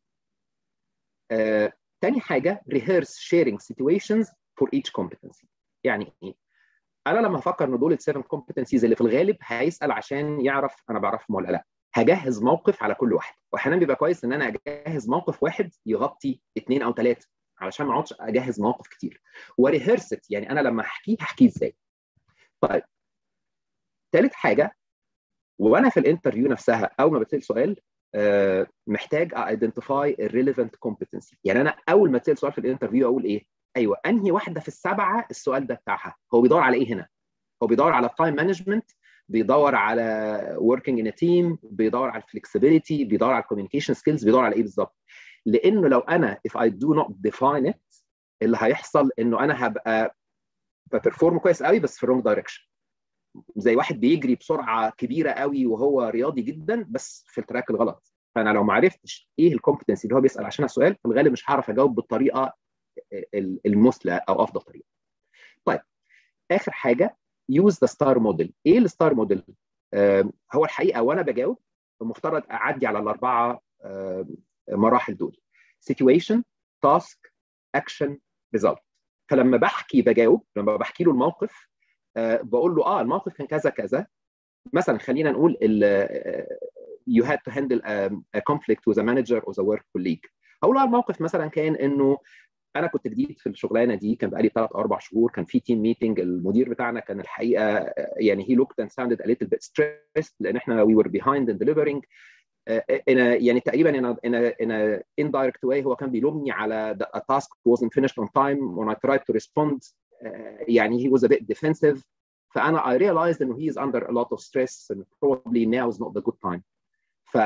آه تاني حاجه rehearse sharing situations for each competency. يعني ايه؟ انا لما افكر ان دول السيفن كومبتنسيز اللي في الغالب هيسال عشان يعرف انا بعرفهم ولا لا، هجهز موقف على كل واحد، واحيانا بيبقى كويس ان انا اجهز موقف واحد يغطي اثنين او ثلاثه علشان ما اقعدش اجهز مواقف كتير. وريهرست يعني انا لما احكيه هحكيه ازاي. طيب ثالث حاجه، وانا في الانترفيو نفسها اول ما بتسال سؤال آه محتاج ايدنتيفاي الريليفنت كومبتنسي. يعني انا اول ما تسال سؤال في الانترفيو اقول ايه؟ ايوه انهي واحده في السبعه السؤال ده بتاعها. هو بيدور على ايه هنا؟ هو بيدور على التايم مانجمنت، بيدور على working in a team، بيدور على الفلكسبيليتي، بيدور على الكوميونيكيشن سكيلز، بيدور على ايه بالظبط؟ لانه لو انا if I do not define it اللي هيحصل انه انا هبقى ببرفورم كويس قوي بس في الرونج دايركشن، زي واحد بيجري بسرعه كبيره قوي وهو رياضي جدا بس في التراك الغلط. فانا لو ما عرفتش ايه الكومبتنسي اللي هو بيسال عشانها السؤال في الغالب مش هعرف اجاوب بالطريقه المثلى او افضل طريقه. طيب اخر حاجه use the star model. ايه الستار موديل؟ آه هو الحقيقه وانا بجاوب المفترض اعدي على الاربعه آه مراحل دول: situation task action result. فلما بحكي بجاوب لما بحكي له الموقف آه بقول له اه الموقف كان كذا كذا. مثلا خلينا نقول you had to handle a, a conflict with a manager or a work colleague. هقول له الموقف مثلا كان انه انا كنت جديد في الشغلانه دي، كان بقالي ثلاث او اربع شهور، كان في تيم ميتنج، المدير بتاعنا كان الحقيقه يعني he looked and sounded a little bit stressed لان احنا we were behind in delivering. انا يعني تقريبا in a, in a, in a indirect way هو كان بيلومني على the task wasn't finished on time when I tried to respond. يعني he was a bit defensive. فانا I realized انه he is under a lot of stress and probably now is not the good time. ف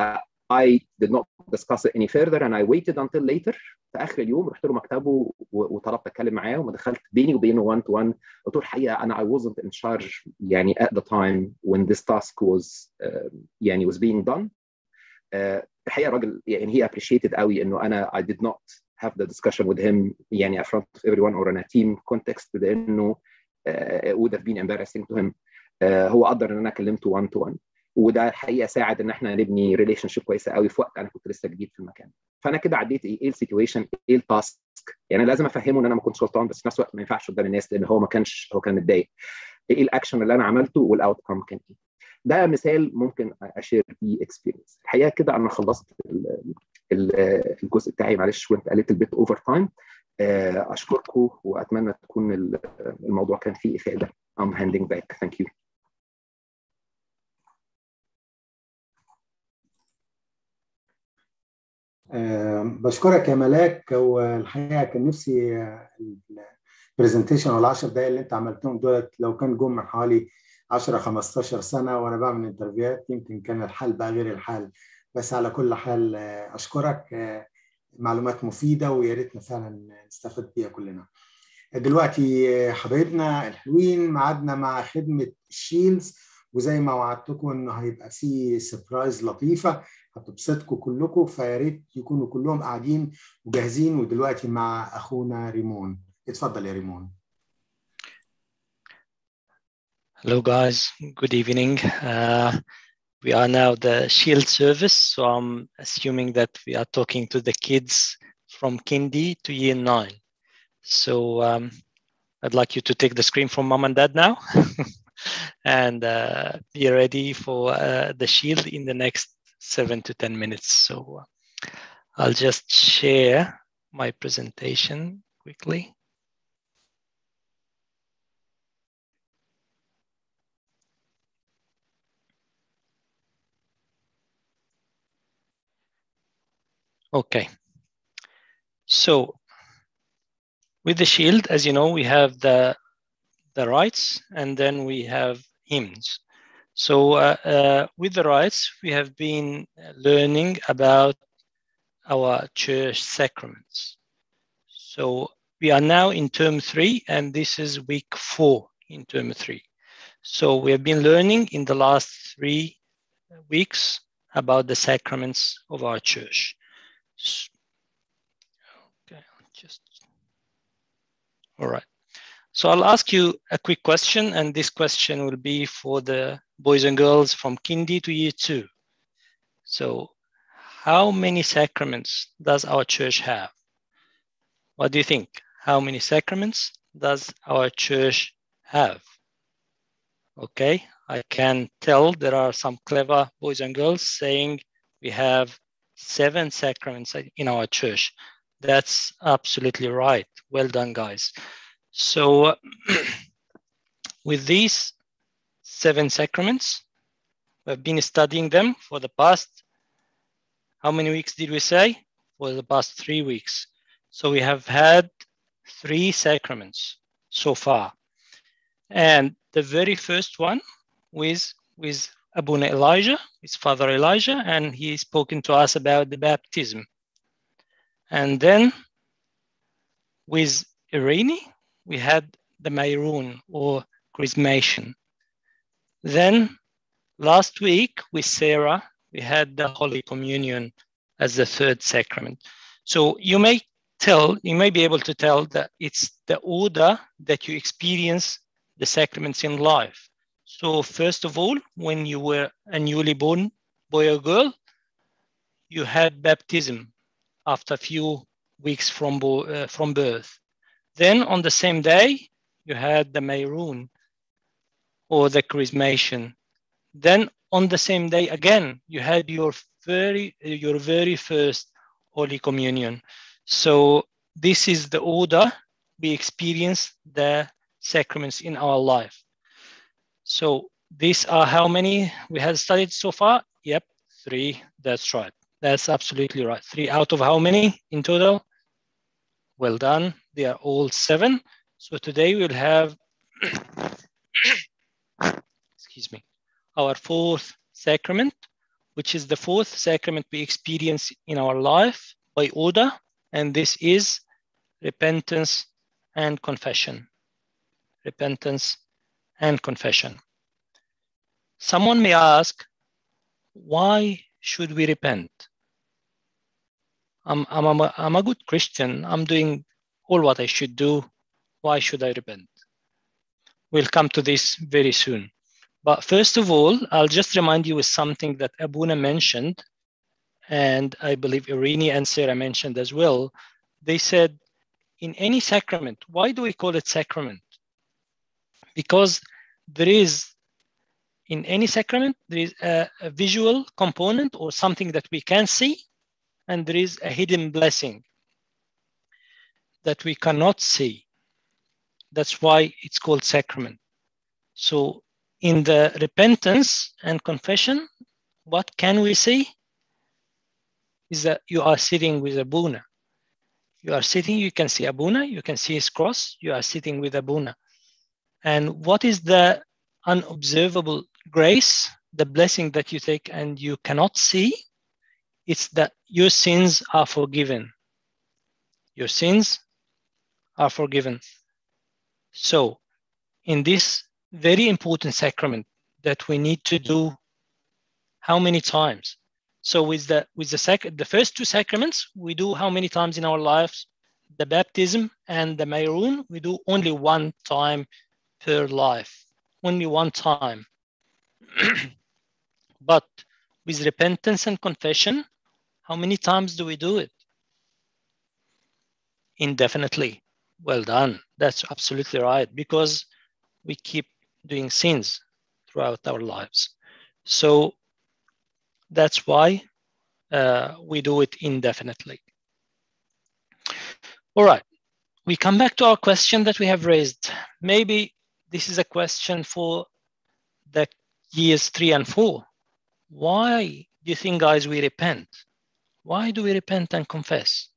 I did not discuss it any further and I waited until later. في اخر اليوم رحت له مكتبه وطلبت اتكلم معاه وما دخلت بيني وبينه one to one. قلت له الحقيقه انا I wasn't in charge يعني at the time when this task was uh, يعني was being done. uh, الحقيقه الراجل يعني he appreciated قوي انه انا I did not have the discussion with him يعني in front of everyone or in a team context لانه uh, it would have been embarrassing to him. uh, هو قدر ان انا كلمته one to one وده الحقيقه ساعد ان احنا نبني ريليشن شيب كويسه قوي في وقت انا كنت لسه جديد في المكان. فانا كده عديت ايه ايه السيتويشن ايه التاسك يعني لازم افهمه ان انا ما كنتش غلطان بس في نفس الوقت ما ينفعش قدام الناس لان هو ما كانش هو كان متضايق. ايه الاكشن اللي انا عملته والاوت كم كان ايه. ده مثال ممكن اشير بيه اكسبيرينس. الحقيقه كده انا خلصت الجزء بتاعي معلش وانت قلت البيت اوفر تايم. اشكركم واتمنى تكون الموضوع كان فيه افاده. I'm handing back. Thank you. أه بشكرك يا ملاك. والحقيقه كان نفسي البرزنتيشن ولا عشر دقائق اللي انت عملتهم دولت لو كان جم من حوالي عشرة خمستاشر سنه وانا بعمل انترفيوهات يمكن كان الحال بقى غير الحال. بس على كل حال اشكرك. معلومات مفيده ويا ريتنا فعلا نستفاد بيها كلنا. دلوقتي حبايبنا الحلوين معادنا مع خدمه الشيلز وزي ما وعدتكم انه هيبقى فيه سربرايز لطيفه هتبسطكم كلكم فيا ريت يكونوا كلهم قاعدين وجاهزين. ودلوقتي مع اخونا ريمون. اتفضل يا ريمون. Hello guys, good evening. Uh, we are now the Shield service, so I'm assuming that we are talking to the kids from kindy to year nine. So um, I'd like you to take the screen from mom and dad now and uh, be ready for uh, the Shield in the next seven to ten minutes. So uh, I'll just share my presentation quickly. Okay. So with the Shield, as you know, we have the the rites and then we have hymns. So uh, uh, with the rites, we have been learning about our church sacraments. So we are now in term three, and this is week four in term three. So we have been learning in the last three weeks about the sacraments of our church. Okay, just, all right. So I'll ask you a quick question, and this question will be for the boys and girls from kindy to year two. So how many sacraments does our church have? What do you think? How many sacraments does our church have? Okay, I can tell there are some clever boys and girls saying we have seven sacraments in our church. That's absolutely right. Well done, guys. So with these seven sacraments, we've been studying them for the past, how many weeks did we say? For the past three weeks. So we have had three sacraments so far. And the very first one was with Abuna Elijah, his father Elijah, and he's spoken to us about the baptism. And then with Irene, we had the Mayrun or chrismation. Then last week with Sarah, we had the Holy Communion as the third sacrament. So you may tell, you may be able to tell that it's the order that you experience the sacraments in life. So first of all, when you were a newly born boy or girl, you had baptism after a few weeks from, uh, from birth. Then on the same day, you had the Mayrun or the chrismation. Then on the same day again, you had your very, your very first Holy Communion. So this is the order we experience the sacraments in our life. So these are how many we have studied so far? Yep, three, that's right. That's absolutely right. Three out of how many in total? Well done, they are all seven. So today we'll have, excuse me, our fourth sacrament, which is the fourth sacrament we experience in our life by order, and this is repentance and confession. Repentance and confession. Someone may ask, why should we repent? I'm, I'm, a, I'm a good Christian. I'm doing all what I should do. Why should I repent? We'll come to this very soon. But first of all, I'll just remind you with something that Abuna mentioned, and I believe Irini and Sarah mentioned as well. They said, in any sacrament, why do we call it sacrament? Because there is, in any sacrament, there is a, a visual component or something that we can see, and there is a hidden blessing that we cannot see. That's why it's called sacrament. So in the repentance and confession, what can we see? Is that you are sitting with Abuna. You are sitting, you can see Abuna, you can see his cross, you are sitting with Abuna. And what is the unobservable grace, the blessing that you take and you cannot see? It's that your sins are forgiven. Your sins are forgiven. So in this very important sacrament that we need to do how many times? So with the with the second, the first two sacraments, we do how many times in our lives? The baptism and the Maroon, we do only one time per life, only one time. But with repentance and confession, how many times do we do it? Indefinitely. Well done. That's absolutely right, because we keep doing sins throughout our lives. So that's why uh, we do it indefinitely. All right, we come back to our question that we have raised. Maybe this is a question for the years three and four. Why do you think, guys, we repent? Why do we repent and confess?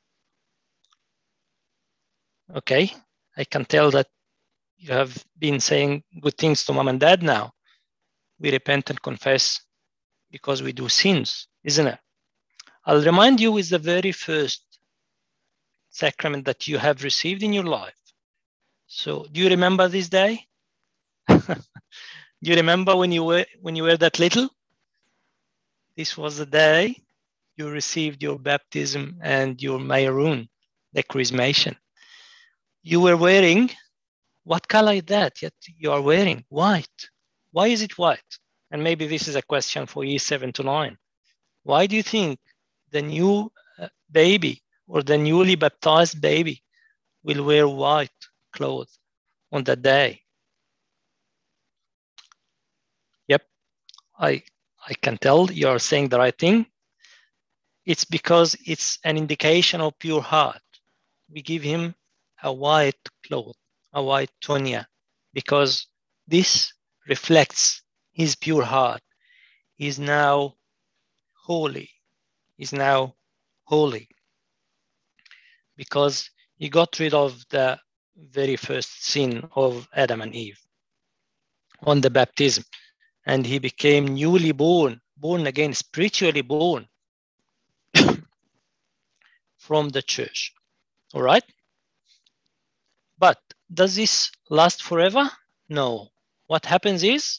Okay, I can tell that you have been saying good things to mom and dad now. We repent and confess because we do sins, isn't it? I'll remind you with the very first sacrament that you have received in your life. So do you remember this day? Do you remember when you were when you were that little? This was the day you received your baptism and your Maroon, the chrismation. You were wearing, what color is that? Yet you are wearing white. Why is it white? And maybe this is a question for year seven to nine. Why do you think the new baby or the newly baptized baby will wear white clothes on that day? Yep, I, I can tell you are saying the right thing. It's because it's an indication of pure heart. We give him a white cloth, a white tonia, because this reflects his pure heart. He's now holy. He's now holy because he got rid of the very first sin of Adam and Eve on the baptism, and he became newly born, born again, spiritually born from the church. All right? But does this last forever? No. What happens is,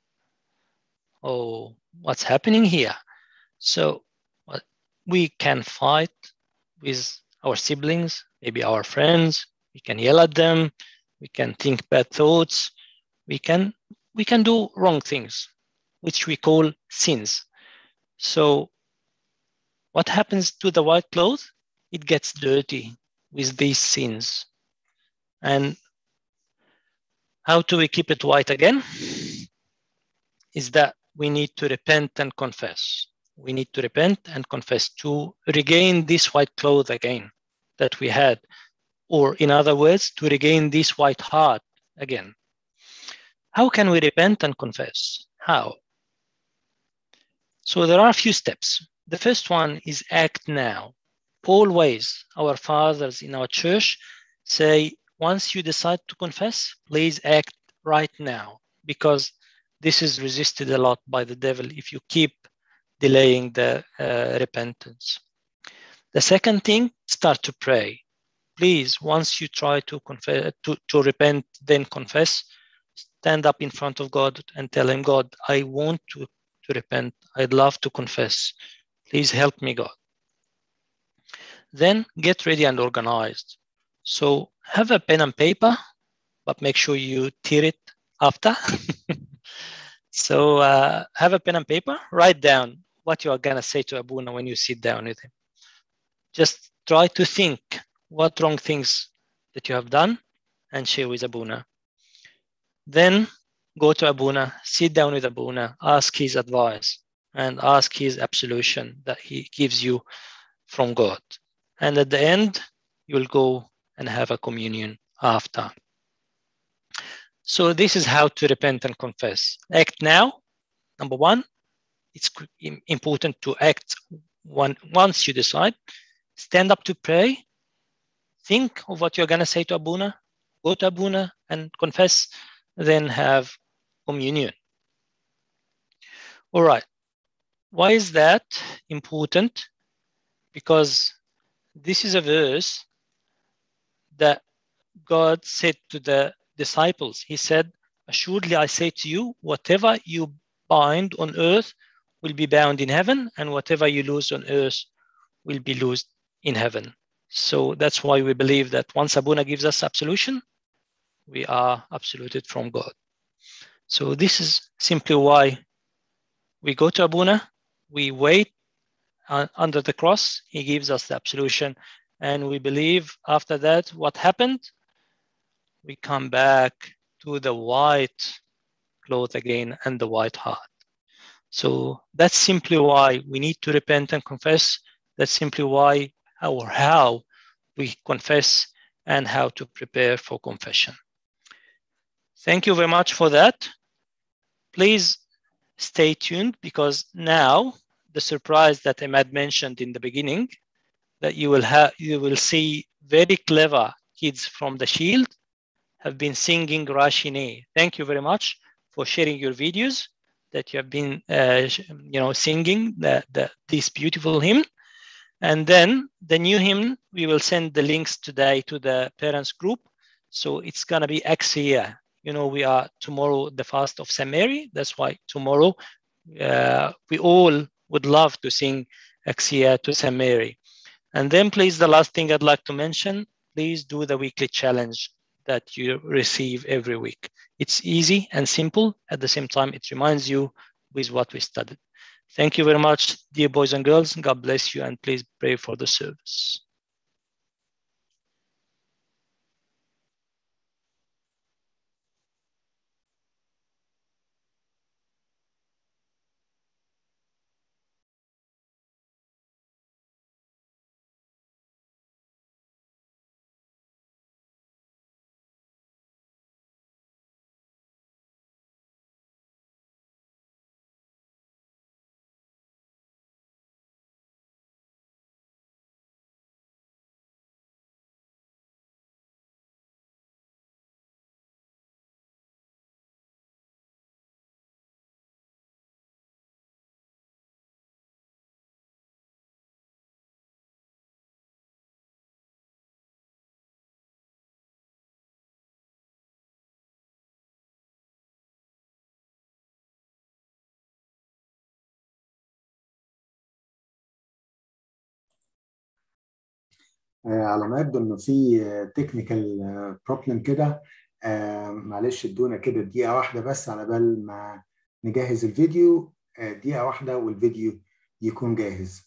oh, what's happening here? So we can fight with our siblings, maybe our friends. We can yell at them. We can think bad thoughts. We can, we can do wrong things, which we call sins. So what happens to the white cloth? It gets dirty with these sins. And how do we keep it white again? Is that we need to repent and confess. We need to repent and confess to regain this white cloth again that we had, or in other words, to regain this white heart again. How can we repent and confess? How? So there are a few steps. The first one is act now. Always our fathers in our church say, once you decide to confess, please act right now, because this is resisted a lot by the devil. If you keep delaying the uh, repentance. The second thing, start to pray. Please, once you try to confess, to, to repent, then confess, stand up in front of God and tell him, God, I want to, to repent. I'd love to confess. Please help me, God. Then get ready and organized. So have a pen and paper, but make sure you tear it after. So uh, have a pen and paper, write down what you are going to say to Abuna when you sit down with him. Just try to think what wrong things that you have done and share with Abuna. Then go to Abuna, sit down with Abuna, ask his advice and ask his absolution that he gives you from God. And at the end, you'll go and have a communion after. So this is how to repent and confess. Act now. Number one, it's important to act one, once you decide. Stand up to pray. Think of what you're going to say to Abuna. Go to Abuna and confess. Then have communion. All right. Why is that important? Because this is a verse that God said to the disciples. He said, assuredly I say to you, whatever you bind on earth will be bound in heaven, and whatever you loose on earth will be loosed in heaven. So that's why we believe that once Abuna gives us absolution, we are absoluted from God. So this is simply why we go to Abuna, we wait uh, under the cross, he gives us the absolution, and we believe after that what happened, we come back to the white cloth again and the white heart. So that's simply why we need to repent and confess. That's simply why or how we confess and how to prepare for confession. Thank you very much for that. Please stay tuned, because now the surprise that Ahmad mentioned in the beginning, that you will have, you will see very clever kids from the Shield have been singing Rashine. Thank you very much for sharing your videos that you have been, uh, you know, singing the, the, this beautiful hymn. And then the new hymn, we will send the links today to the parents group. So it's going to be Axia. You know, we are tomorrow, the fast of Saint Mary. That's why tomorrow uh, we all would love to sing Axia to Saint Mary. And then please, the last thing I'd like to mention, please do the weekly challenge that you receive every week. It's easy and simple. At the same time, it reminds you with what we studied. Thank you very much, dear boys and girls. God bless you, and please pray for the service. على ما يبدو انه في تكنيكال بروبلم كده. معلش ادونا كده دقيقة واحدة بس على بال ما نجهز الفيديو. دقيقة واحدة والفيديو يكون جاهز.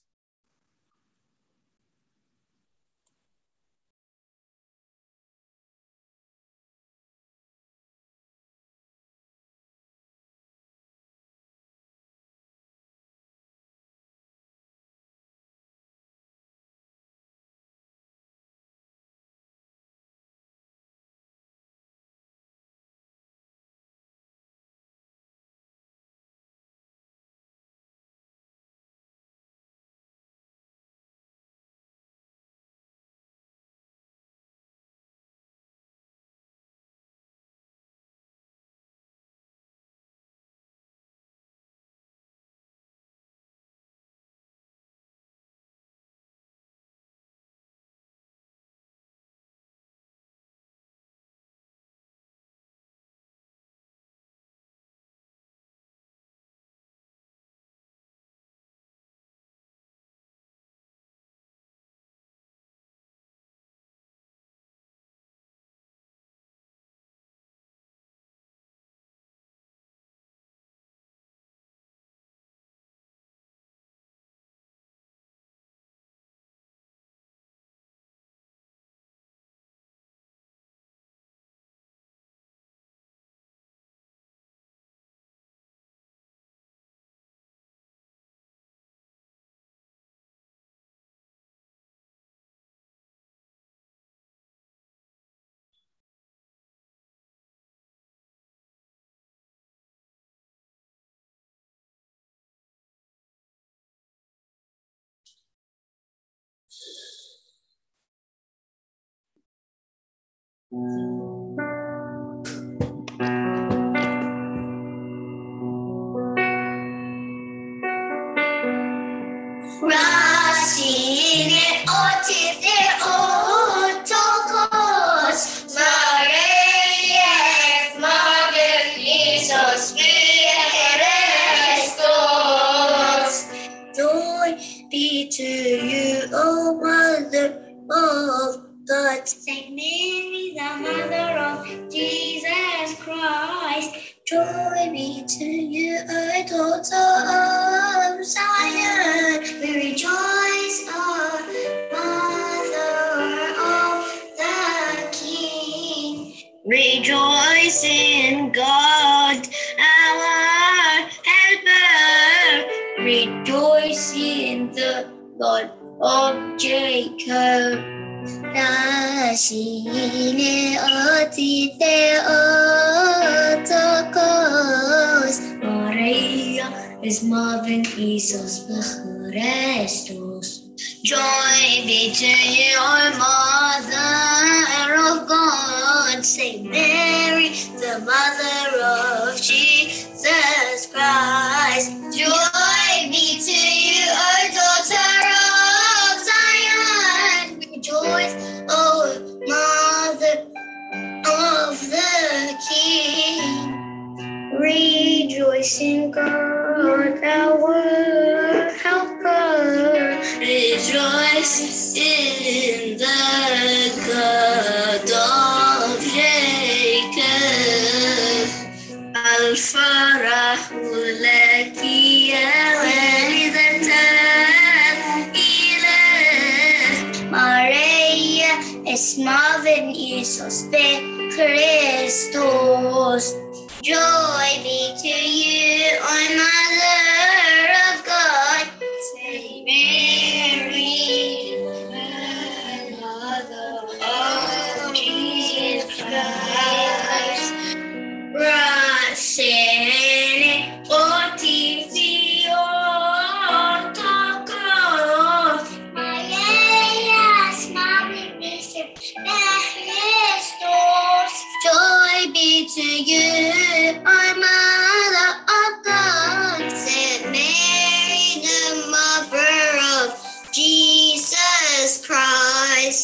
To you, O Mother of God, Saint Mary, the Mother of Jesus Christ. Joy be to you, O daughter of Zion. We rejoice, O Mother of the King. Rejoice in God, our helper. Rejoice in the God of Jacob. Nasine oti theotokos. Maria is Marvin Isos Christos. Joy be to you, O Mother of God. Saint Mary, the Mother of Jesus Christ. Joy be to you, O daughter of Zion. Rejoice, O Mother of the King. Rejoice in God, our helper. Rejoice in the God of Jacob. الفرح لك يا والدة الإله. Maria es Marvin Isos de Christos. Joy be to you, O Mother of God. Saint Mary, Mother of Jesus Christ. Rasene oti theotokos. Maleias Mavis Christos. Joy be to you, our Mother of God. Saint Mary, the Mother of Jesus Christ.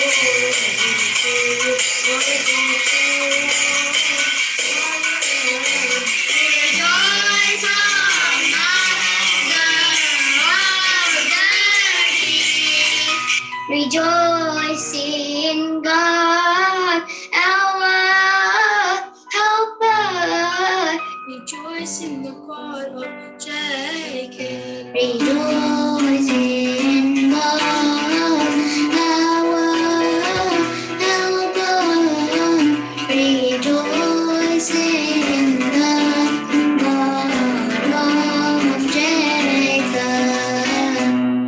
Rejoice in God, our helper. Rejoice in the God of Jacob. Rejoice in God, our helper. Rejoice in the God of Jacob.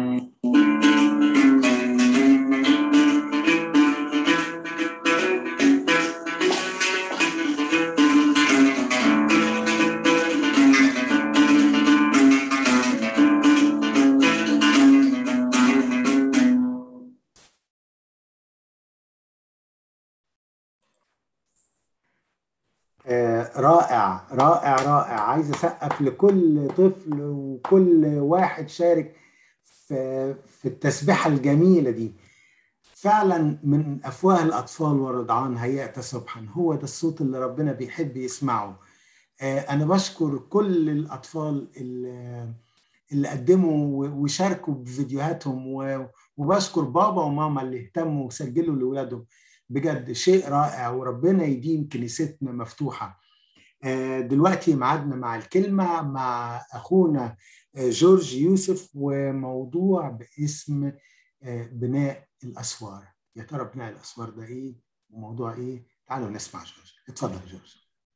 رائع رائع رائع. عايز اسقف لكل طفل وكل واحد شارك في في التسبيحه الجميله دي. فعلا من افواه الاطفال والرضعان هيأت صبحا، هو ده الصوت اللي ربنا بيحب يسمعه. انا بشكر كل الاطفال اللي اللي قدموا وشاركوا بفيديوهاتهم، وبشكر بابا وماما اللي اهتموا وسجلوا لاولادهم. بجد شيء رائع، وربنا يديم كنيستنا مفتوحة. دلوقتي معادنا مع الكلمة مع أخونا جورج يوسف، وموضوع باسم بناء الأسوار. يا ترى بناء الأسوار ده إيه وموضوع إيه؟ تعالوا نسمع جورج. اتفضل جورج.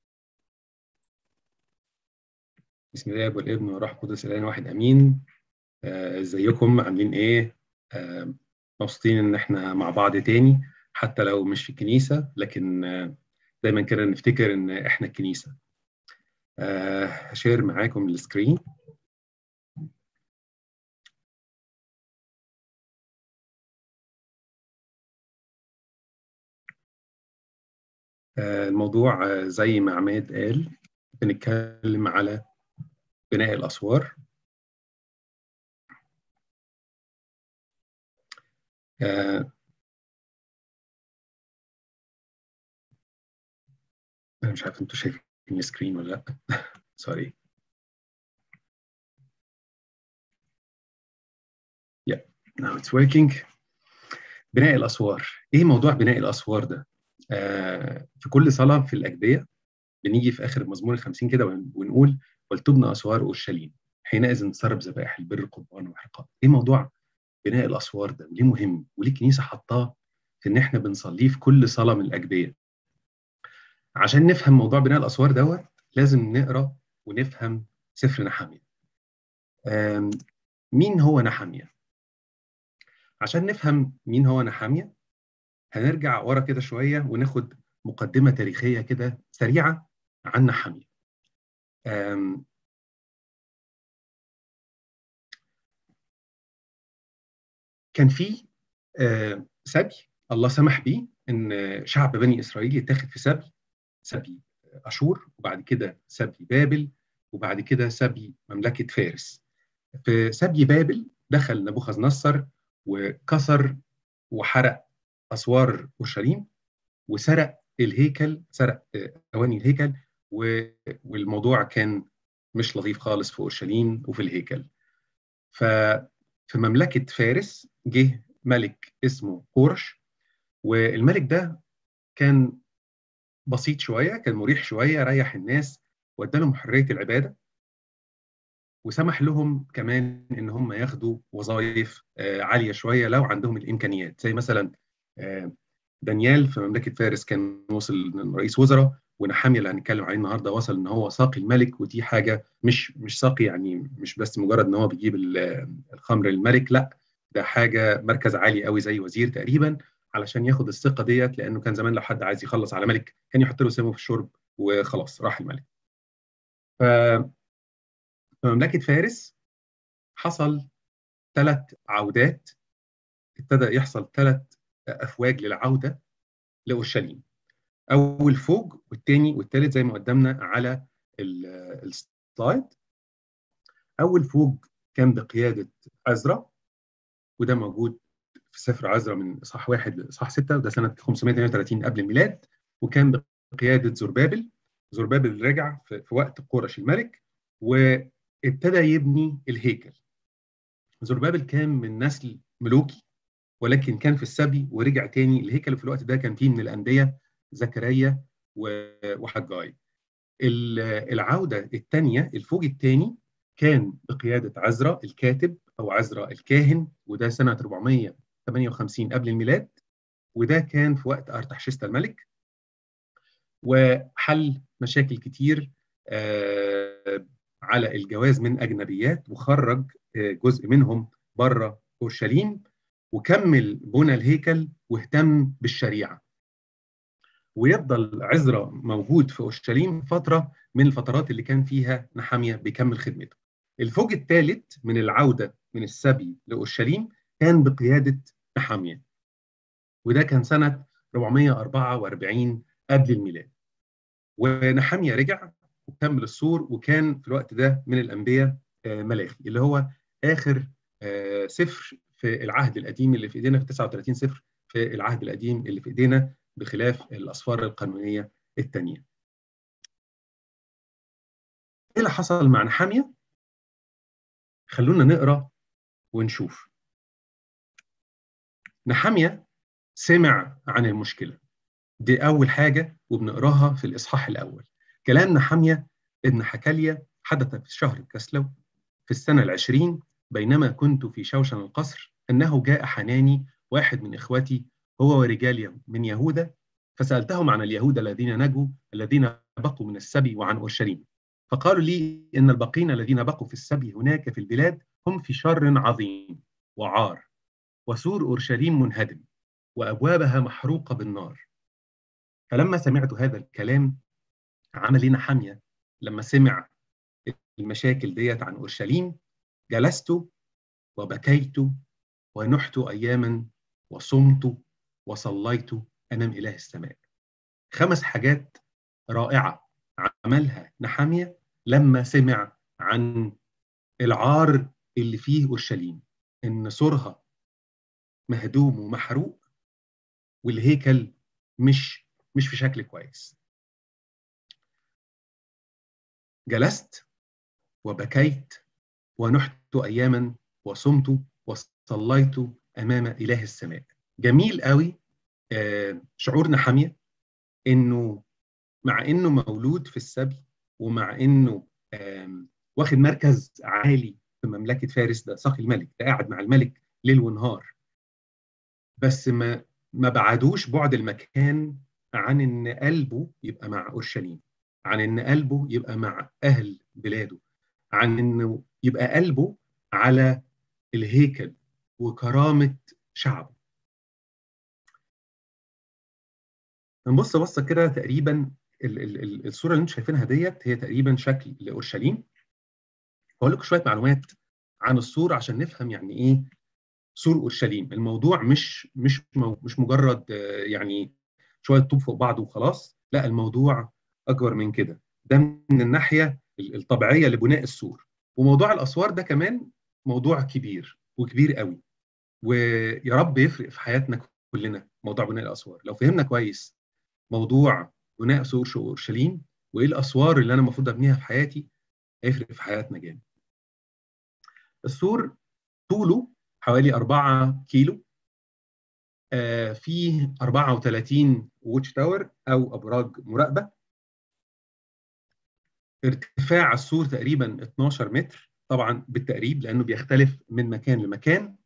بسم الله والابن والروح القدس الان واحد امين. ازيكم؟ عاملين ايه؟ آه مبسوطين ان احنا مع بعض تاني، حتى لو مش في الكنيسه، لكن آه دايما كده نفتكر ان احنا الكنيسه. آه هشير معاكم السكرين. الموضوع زي ما عماد قال بنتكلم على بناء الأسوار. أنا مش عارف انتوا شايفين السكرين ولا لا. سوري. Yeah, now it's working. بناء الأسوار. إيه موضوع بناء الأسوار ده؟ آه في كل صلاة في الأجبية بنيجي في آخر المزمور الخمسين كده ونقول ولتبنى أسوار أورشليم حينئذ تسرب ذبائح البر قربان وحرقات. إيه موضوع بناء الأسوار ده؟ ليه مهم؟ وليه الكنيسة حطاه في إن إحنا بنصليه في كل صلاة من الأجبية؟ عشان نفهم موضوع بناء الأسوار دوت لازم نقرأ ونفهم سفر نحمية. مين هو نحمية؟ عشان نفهم مين هو نحمية هنرجع ورا كده شوية وناخد مقدمة تاريخية كده سريعة عن نحمية. كان في سبي الله سمح بيه ان شعب بني اسرائيل يتاخد في سبي سبي اشور، وبعد كده سبي بابل، وبعد كده سبي مملكة فارس. في سبي بابل دخل نبوخذ نصر وكسر وحرق أسوار أورشليم وسرق الهيكل، سرق أواني الهيكل، والموضوع كان مش لطيف خالص في أورشليم وفي الهيكل. ففي مملكة فارس جه ملك اسمه كورش، والملك ده كان بسيط شوية، كان مريح شوية، ريح الناس وادالهم حرية العبادة، وسمح لهم كمان ان هم ياخدوا وظائف عاليه شويه لو عندهم الامكانيات، زي مثلا دانيال في مملكه فارس كان وصل رئيس وزراء، ونحمية اللي هنتكلم عليه النهارده وصل ان هو ساقي الملك، ودي حاجه مش مش ساقي يعني مش بس مجرد ان هو بيجيب الخمر للملك، لا ده حاجه مركز عالي قوي زي وزير تقريبا علشان ياخد الثقه ديت، لانه كان زمان لو حد عايز يخلص على ملك كان يحط له سمه في الشرب وخلاص راح الملك. ف في مملكة فارس حصل ثلاث عودات، ابتدى يحصل ثلاث أفواج للعودة لأورشليم. أول فوج والثاني والثالث زي ما قدمنا على السلايد. أول فوج كان بقيادة عزرا، وده موجود في سفر عزرا من إصحاح واحد لإصحاح ستة، وده سنة خمسمائة واثنين وثلاثين قبل الميلاد، وكان بقيادة زربابل. زربابل رجع في وقت كورش الملك وابتدى يبني الهيكل. زربابل كان من نسل ملوكي ولكن كان في السبي ورجع تاني الهيكل. في الوقت ده كان فيه من الأنبياء زكريا وحجاي. العودة الثانية الفوج الثاني كان بقيادة عزرا الكاتب أو عزرا الكاهن، وده سنة أربعمائة وثمانية وخمسين قبل الميلاد، وده كان في وقت أرتحشست الملك، وحل مشاكل كتير على الجواز من أجنبيات، وخرج جزء منهم بره أورشليم، وكمل بنى الهيكل واهتم بالشريعة. ويفضل عزرا موجود في أورشليم فترة من الفترات اللي كان فيها نحمية بيكمل خدمته. الفوج الثالث من العودة من السبي لأورشليم كان بقيادة نحمية، وده كان سنة أربعمائة وأربعة وأربعين قبل الميلاد. ونحمية رجع وكمل السور، وكان في الوقت ده من الأنبياء ملاخي اللي هو آخر سفر في العهد القديم اللي في إيدينا، في تسعة وثلاثين سفر في العهد القديم اللي في إيدينا بخلاف الأسفار القانونية الثانية. إيه اللي حصل مع نحمية؟ خلونا نقرأ ونشوف. نحمية سمع عن المشكلة دي أول حاجة، وبنقراها في الإصحاح الأول. كلام نحمية ابن حكالية حدث في شهر كسلو في السنة العشرين بينما كنت في شوشن القصر، أنه جاء حناني واحد من إخوتي هو ورجال من يهوذا، فسألتهم عن اليهود الذين نجوا الذين بقوا من السبي وعن أورشليم، فقالوا لي إن الباقين الذين بقوا في السبي هناك في البلاد هم في شر عظيم وعار، وسور أورشليم منهدم وأبوابها محروقة بالنار. فلما سمعت هذا الكلام عمل لي نحمية لما سمع المشاكل ديت عن أورشليم، جلست وبكيت ونحت أياما وصمت وصليت أمام إله السماء، خمس حاجات رائعة عملها نحمية لما سمع عن العار اللي فيه أورشليم، إن سورها مهدوم ومحروق والهيكل مش مش في شكل كويس. جلست وبكيت ونحت أياما وصمت وصليت أمام إله السماء. جميل قوي آه شعور نحمية إنه مع إنه مولود في السبي، ومع إنه آه واخد مركز عالي في مملكة فارس، ده ساقي الملك، ده قاعد مع الملك ليل ونهار، بس ما ما بعدوش بعد المكان عن إن قلبه يبقى مع أورشليم، عن إن قلبه يبقى مع أهل بلاده، عن إنه يبقى قلبه على الهيكل وكرامة شعبه. نبص بصة كده تقريبا ال ال ال الصورة اللي انتم شايفينها ديت هي تقريبا شكل لأورشليم. هقول لكم شوية معلومات عن السور عشان نفهم يعني إيه سور أورشليم. الموضوع مش مش مش مجرد يعني شوية طوب فوق بعض وخلاص، لا، الموضوع أكبر من كده. ده من الناحية الطبيعية لبناء السور. وموضوع الأسوار ده كمان موضوع كبير وكبير قوي، ويا رب يفرق في حياتنا كلنا موضوع بناء الأسوار. لو فهمنا كويس موضوع بناء سور أورشليم وإيه الأسوار اللي أنا المفروض أبنيها في حياتي، هيفرق في حياتنا جامد. السور طوله حوالي أربعة كيلو، آه فيه أربعة وثلاثين ووتش تاور أو أبراج مراقبة. ارتفاع السور تقريبا اثناشر متر، طبعا بالتقريب لأنه بيختلف من مكان لمكان.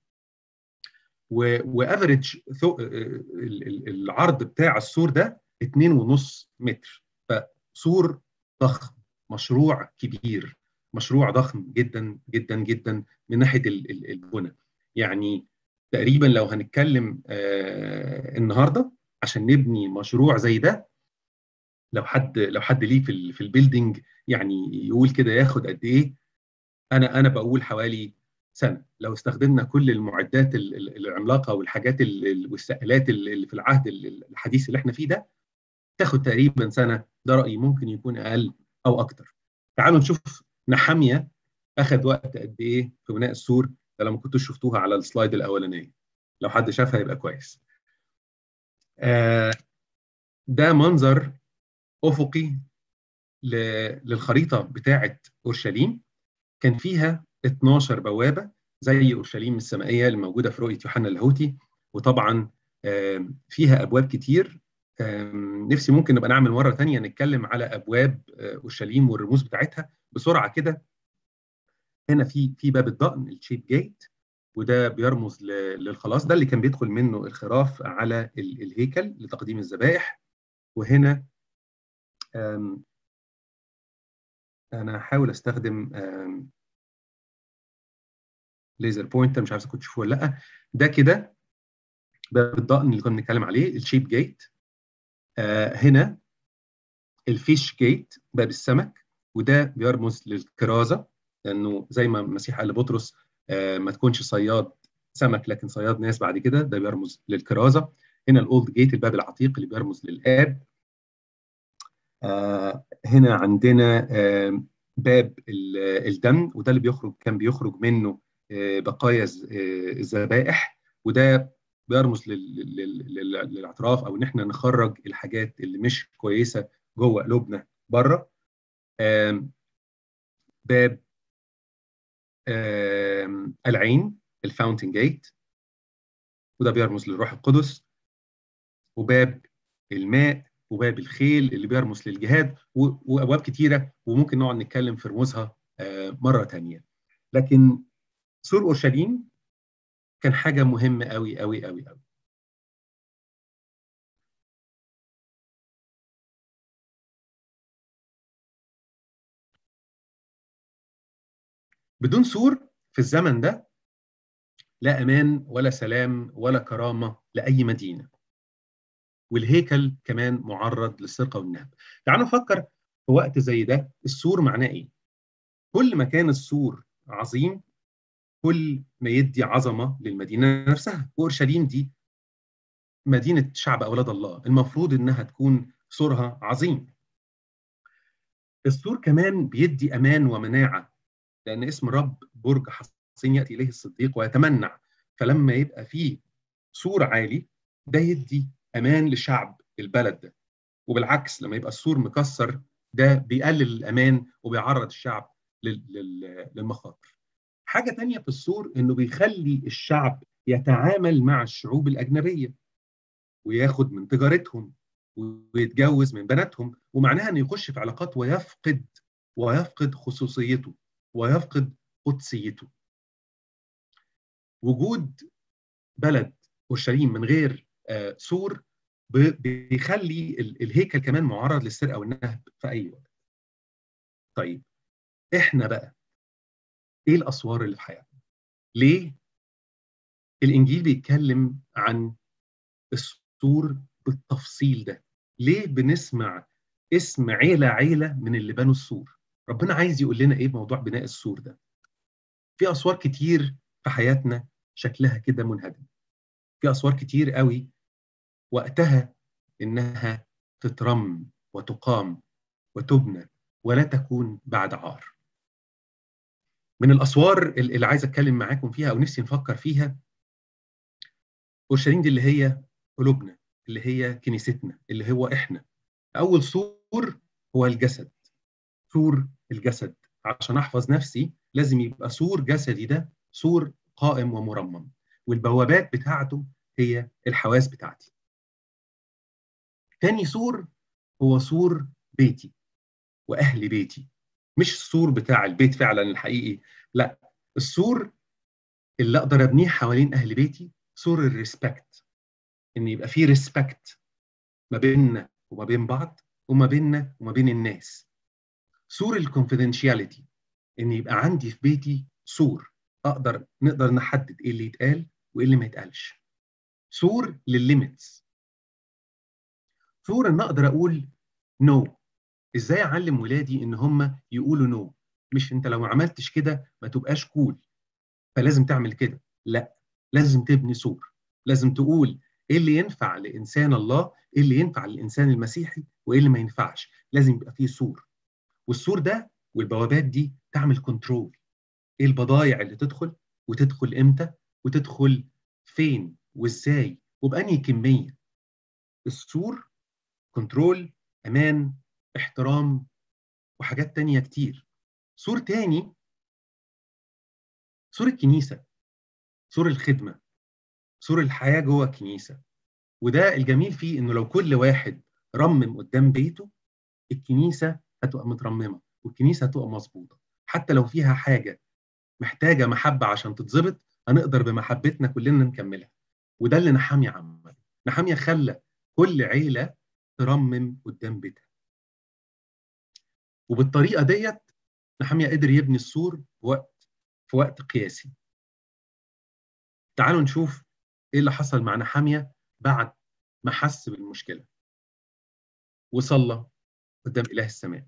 وافريج العرض بتاع السور ده اتنين ونص متر. فسور ضخم، مشروع كبير، مشروع ضخم جدا جدا جدا من ناحيه البنى. يعني تقريبا لو هنتكلم آه النهارده عشان نبني مشروع زي ده، لو حد لو حد ليه في في البيلدينج يعني يقول كده ياخد قد ايه، انا انا بقول حوالي سنه. لو استخدمنا كل المعدات العملاقه والحاجات والسائلات اللي في العهد الحديث اللي احنا فيه ده، تاخد تقريبا سنه. ده رايي، ممكن يكون اقل او اكتر. تعالوا نشوف نحمية اخذ وقت قد ايه في بناء السور. ده لما كنتوا شفتوها على السلايد الاولانيه، لو حد شافها يبقى كويس. آه ده منظر افقي للخريطه بتاعه اورشليم. كان فيها اتناشر بوابه زي اورشليم السمائيه اللي موجوده في رؤيه يوحنا اللاهوتي، وطبعا فيها ابواب كتير. نفسي ممكن نبقى نعمل مره ثانيه نتكلم على ابواب اورشليم والرموز بتاعتها بسرعه كده. هنا في في باب الضأن الشيب جيت، وده بيرمز للخلاص، ده اللي كان بيدخل منه الخراف على الهيكل لتقديم الذبائح. وهنا انا هحاول استخدم ليزر بوينتر، مش عارف كنت تشوفوه ولا لا. ده كده باب الضأن اللي كنا بنتكلم عليه الشيب جيت. آه هنا الفيش جيت باب السمك، وده بيرمز للكرازه، لانه زي ما المسيح قال لبطرس آه ما تكونش صياد سمك لكن صياد ناس بعد كده، ده بيرمز للكرازه. هنا الاولد جيت الباب العتيق اللي بيرمز للاب. آه هنا عندنا آه باب الدم، وده اللي بيخرج كان بيخرج منه آه بقايا الذبائح، وده بيرمز للاعتراف او ان احنا نخرج الحاجات اللي مش كويسه جوه قلوبنا بره. باب العين الفاونتن جيت، وده بيرمز للروح القدس. وباب الماء وباب الخيل اللي بيرمز للجهاد، وابواب كتيره وممكن نقعد نتكلم في رموزها مره ثانيه. لكن سور اورشليم كان حاجه مهمه قوي قوي قوي قوي. بدون سور في الزمن ده لا امان ولا سلام ولا كرامه لاي مدينه، والهيكل كمان معرض للسرقه والنهب. تعالوا نفكر في وقت زي ده السور معناه ايه؟ كل ما كان السور عظيم كل ما يدي عظمه للمدينه نفسها. واورشليم دي مدينه شعب اولاد الله، المفروض انها تكون سورها عظيم. السور كمان بيدي أمان ومناعة، لأن اسم رب برج حصين يأتي إليه الصديق ويتمنع. فلما يبقى فيه سور عالي ده يدي أمان لشعب البلد ده، وبالعكس لما يبقى السور مكسر ده بيقلل الأمان وبيعرض الشعب للمخاطر. حاجة تانية في السور إنه بيخلي الشعب يتعامل مع الشعوب الأجنبية وياخد من تجارتهم ويتجوز من بناتهم، ومعناها إنه يخش في علاقات ويفقد ويفقد خصوصيته ويفقد قدسيته. وجود بلد اورشليم من غير آه سور بيخلي الهيكل كمان معرض للسرقه والنهب في اي وقت. طيب احنا بقى ايه الاسوار اللي في حياتنا؟ ليه الانجيل بيتكلم عن السور بالتفصيل ده؟ ليه بنسمع اسم عيله عيله من اللي بنوا السور؟ ربنا عايز يقول لنا ايه بموضوع بناء السور ده؟ في اسوار كتير في حياتنا شكلها كده منهدم، في اسوار كتير قوي وقتها انها تترم وتقام وتبنى ولا تكون بعد عار. من الاسوار اللي عايز اتكلم معاكم فيها او نفسي نفكر فيها اورشليم دي اللي هي قلوبنا، اللي هي كنيستنا، اللي هو احنا. اول سور هو الجسد، سور الجسد. عشان احفظ نفسي لازم يبقى سور جسدي ده سور قائم ومرمم، والبوابات بتاعته هي الحواس بتاعتي. تاني سور هو سور بيتي واهل بيتي، مش السور بتاع البيت فعلا الحقيقي، لا، السور اللي اقدر ابنيه حوالين اهل بيتي سور الريسبكت، ان يبقى فيه ريسبكت ما بيننا وما بين بعض وما بيننا وما بين الناس. سور الكونفيدنشياليتي، ان يبقى عندي في بيتي سور اقدر نقدر نحدد ايه اللي يتقال وايه اللي ما يتقالش. سور للليميتس، سور ان اقدر اقول نو. no. ازاي اعلم ولادي ان هم يقولوا نو no. مش انت لو ما عملتش كده ما تبقاش كول فلازم تعمل كده، لا، لازم تبني سور، لازم تقول ايه اللي ينفع لانسان الله، ايه اللي ينفع للانسان المسيحي وايه اللي ما ينفعش. لازم يبقى فيه سور، والسور ده والبوابات دي تعمل كنترول. ايه البضائع اللي تدخل وتدخل امتى وتدخل فين وازاي وبأنهي كمية. السور كنترول، امان، احترام، وحاجات تانية كتير. سور تاني سور الكنيسة، سور الخدمة، سور الحياة جوه الكنيسة. وده الجميل فيه انه لو كل واحد رمم قدام بيته الكنيسة هتبقى مترممة والكنيسة هتبقى مظبوطة. حتى لو فيها حاجة محتاجة محبة عشان تتظبط هنقدر بمحبتنا كلنا نكملها. وده اللي نحامية عمل. نحامية خلى كل عيلة ترمم قدام بيتها، وبالطريقة ديت نحامية قدر يبني السور في وقت في وقت قياسي. تعالوا نشوف ايه اللي حصل مع نحامية بعد ما حس بالمشكلة وصلى قدام إله السماء.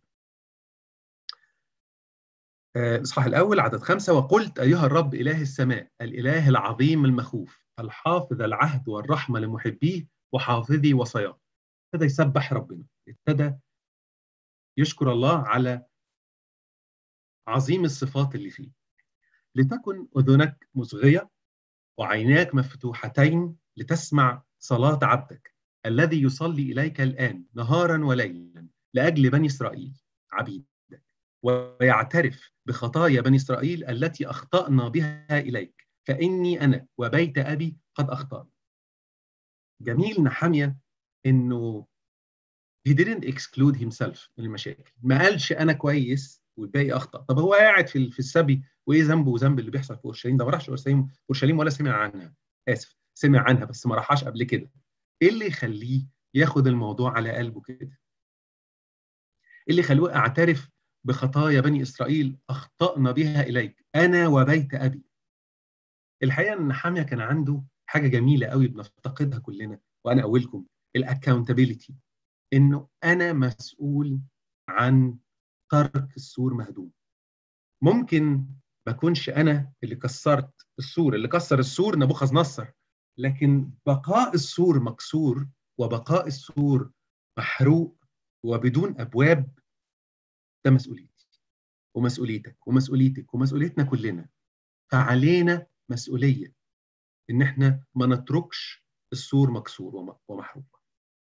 الإصحاح الأول عدد خمسة: وقلت أيها الرب إله السماء الإله العظيم المخوف الحافظ العهد والرحمة لمحبيه وحافظي وصاياه. ابتدى يسبح ربنا، ابتدى يشكر الله على عظيم الصفات اللي فيه. لتكن أذنك مصغية وعيناك مفتوحتين لتسمع صلاة عبدك الذي يصلي إليك الآن نهارا وليلا لأجل بني إسرائيل عبيدك، ويعترف بخطايا بني إسرائيل التي أخطأنا بها إليك، فإني أنا وبيت أبي قد أخطأنا. جميل نحامية إنه he didn't exclude himself من المشاكل، ما قالش أنا كويس والباقي أخطأ. طب هو قاعد في في السبي وإيه ذنبه وذنب اللي بيحصل في أورشليم ده؟ ما راحش أورشليم أورشليم ولا سمع عنها، آسف سمع عنها بس ما راحش قبل كده. إيه اللي يخليه ياخد الموضوع على قلبه كده؟ إيه اللي يخليه أعترف بخطايا بني إسرائيل أخطأنا بها إليك أنا وبيت أبي؟ الحقيقة أن نحامية كان عنده حاجة جميلة قوي بنفتقدها كلنا، وأنا أولكم، الأكاونتابيليتي، إنه أنا مسؤول عن ترك السور مهدوم. ممكن ما أكونش أنا اللي كسرت السور، اللي كسر السور نبوخذ نصر، لكن بقاء السور مكسور وبقاء السور محروق وبدون أبواب، ده مسؤوليتي ومسؤوليتك ومسؤوليتك ومسؤوليتنا كلنا. فعلينا مسؤولية إن إحنا ما نتركش السور مكسور ومحروق.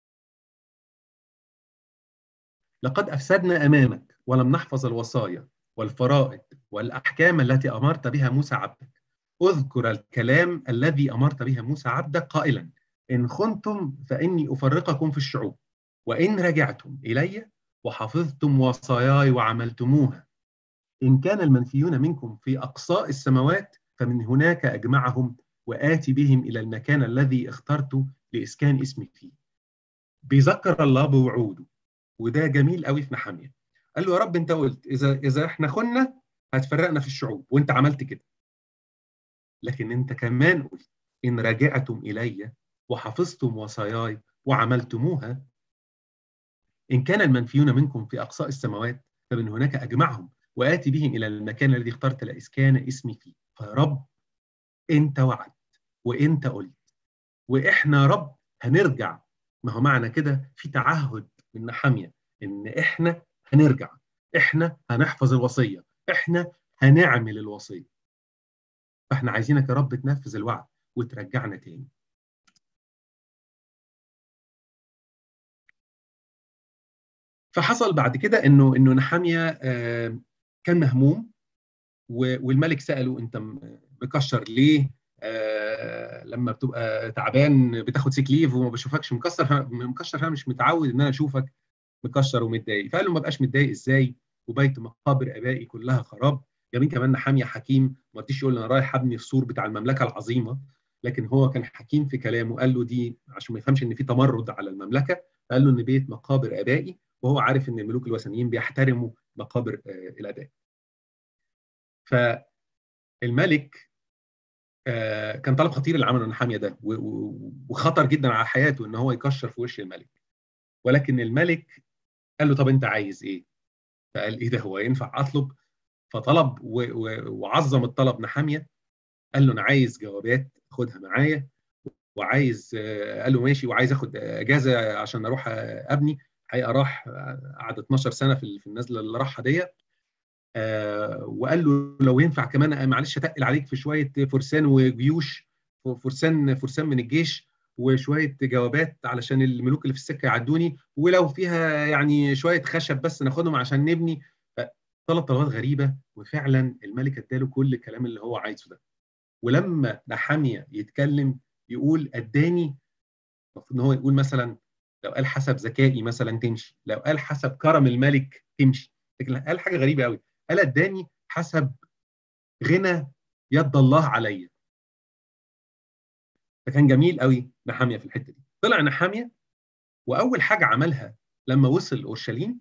لقد أفسدنا أمامك ولم نحفظ الوصايا والفرائض والأحكام التي أمرت بها موسى عبدك. اذكر الكلام الذي أمرت بها موسى عبدك قائلا: إن خنتم فإني أفرقكم في الشعوب، وإن رجعتم إلي وحفظتم وصاياي وعملتموها، إن كان المنفيون منكم في أقصاء السماوات فمن هناك أجمعهم وآتي بهم إلى المكان الذي اخترت لإسكان اسمي فيه. بيذكر الله بوعوده، وده جميل قوي في نحمية. قال له يا رب انت قلت اذا اذا احنا خنا هتفرقنا في الشعوب، وانت عملت كده. لكن انت كمان قلت ان رجعتم الي وحفظتم وصاياي وعملتموها، ان كان المنفيون منكم في اقصاء السماوات فمن هناك اجمعهم واتي بهم الى المكان الذي اخترت لاسكان اسمي فيه. فيا رب انت وعدت وانت قلت، واحنا يا رب هنرجع. ما هو معنى كده في تعهد من نحمية ان احنا هنرجع، احنا هنحفظ الوصية، احنا هنعمل الوصية. فاحنا عايزينك يا رب تنفذ الوعد وترجعنا تاني. فحصل بعد كده انه انه نحمية كان مهموم، والملك سأله انت مكشر ليه؟ آه لما بتبقى تعبان بتاخد سيك ليف وما بشوفكش مكسر مكشر، فانا مش متعود ان انا اشوفك مكشر ومتضايق. فقال له ما بقاش متضايق ازاي؟ وبيت مقابر ابائي كلها خراب. جميل كمان نحمية حكيم، ما رضيش يقول انا رايح ابني السور بتاع المملكه العظيمه، لكن هو كان حكيم في كلامه. قال له دي عشان ما يفهمش ان في تمرد على المملكه، قال له ان بيت مقابر ابائي، وهو عارف ان الملوك الوثنيين بيحترموا مقابر آه الاباء. فالملك آه كان طلب خطير اللي عمله نحمية ده، وخطر جدا على حياته ان هو يكشر في وش الملك. ولكن الملك قال له طب انت عايز ايه؟ فقال ايه ده، هو ينفع اطلب؟ فطلب وعظم الطلب نحمية. قال له انا عايز جوابات خدها معايا، وعايز قال له ماشي، وعايز اخد اجازه عشان اروح ابني. حقيقه راح قعد اتناشر سنه في النزله اللي راحها ديت. وقال له لو ينفع كمان معلش اتقل عليك في شويه فرسان وجيوش، فرسان فرسان من الجيش، وشويه جوابات علشان الملوك اللي في السكه يعدوني، ولو فيها يعني شويه خشب بس ناخدهم عشان نبني. ثلاث طلبات غريبه، وفعلا الملك اداله كل الكلام اللي هو عايزه ده. ولما نحمية يتكلم يقول اداني، المفروض ان هو يقول مثلا لو قال حسب ذكائي مثلا تمشي، لو قال حسب كرم الملك تمشي، لكن قال حاجه غريبه قوي، قال اداني حسب غنى يد الله عليا. فكان جميل قوي نحمية في الحته دي. طلع نحمية واول حاجه عملها لما وصل اورشليم: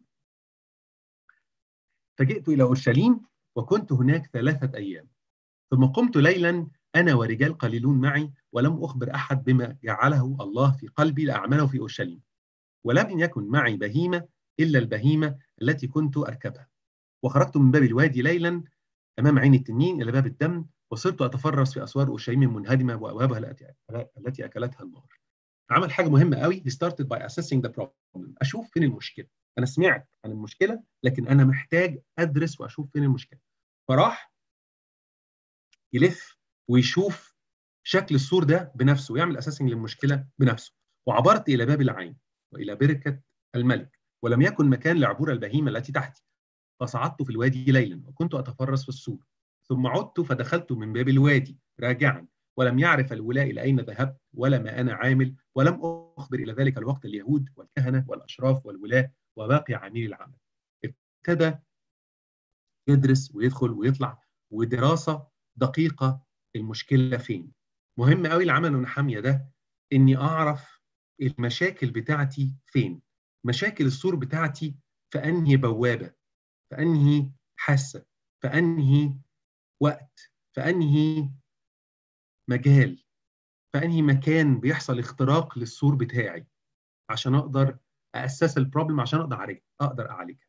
فجئت الى اورشليم وكنت هناك ثلاثه ايام، ثم قمت ليلا أنا ورجال قليلون معي، ولم أخبر أحد بما جعله الله في قلبي لأعمله في أورشليم، ولم يكن معي بهيمة إلا البهيمة التي كنت أركبها. وخرجت من باب الوادي ليلا أمام عين التنين إلى باب الدم، وصرت أتفرس في أسوار أورشليم منهدمة وأبوابها التي أكلتها النار. عمل حاجة مهمة قوي. he started by assessing the problem. أشوف فين المشكلة. أنا سمعت عن المشكلة، لكن أنا محتاج أدرس وأشوف فين المشكلة. فراح يلف ويشوف شكل السور ده بنفسه، ويعمل اساسنج للمشكله بنفسه. وعبرت الى باب العين والى بركه الملك، ولم يكن مكان لعبور البهيمه التي تحتي، فصعدت في الوادي ليلا وكنت اتفرس في السور، ثم عدت فدخلت من باب الوادي راجعا، ولم يعرف الولاء الى اين ذهبت ولا ما انا عامل، ولم اخبر الى ذلك الوقت اليهود والكهنه والاشراف والولاة وباقي عاملي العمل. ابتدى يدرس ويدخل ويطلع، ودراسه دقيقه المشكله فين. مهم قوي اللي عمله نحمية ده، اني اعرف المشاكل بتاعتي فين. مشاكل السور بتاعتي في انهي بوابه، في انهي حاسه، في انهي وقت، في انهي مجال، في انهي مكان بيحصل اختراق للسور بتاعي، عشان اقدر اسس البروبلم، عشان اقدر اعالجها اقدر اعالجها.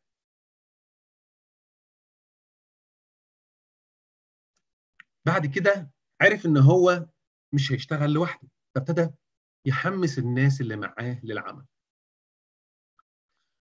بعد كده عرف ان هو مش هيشتغل لوحده، فابتدى يحمس الناس اللي معاه للعمل.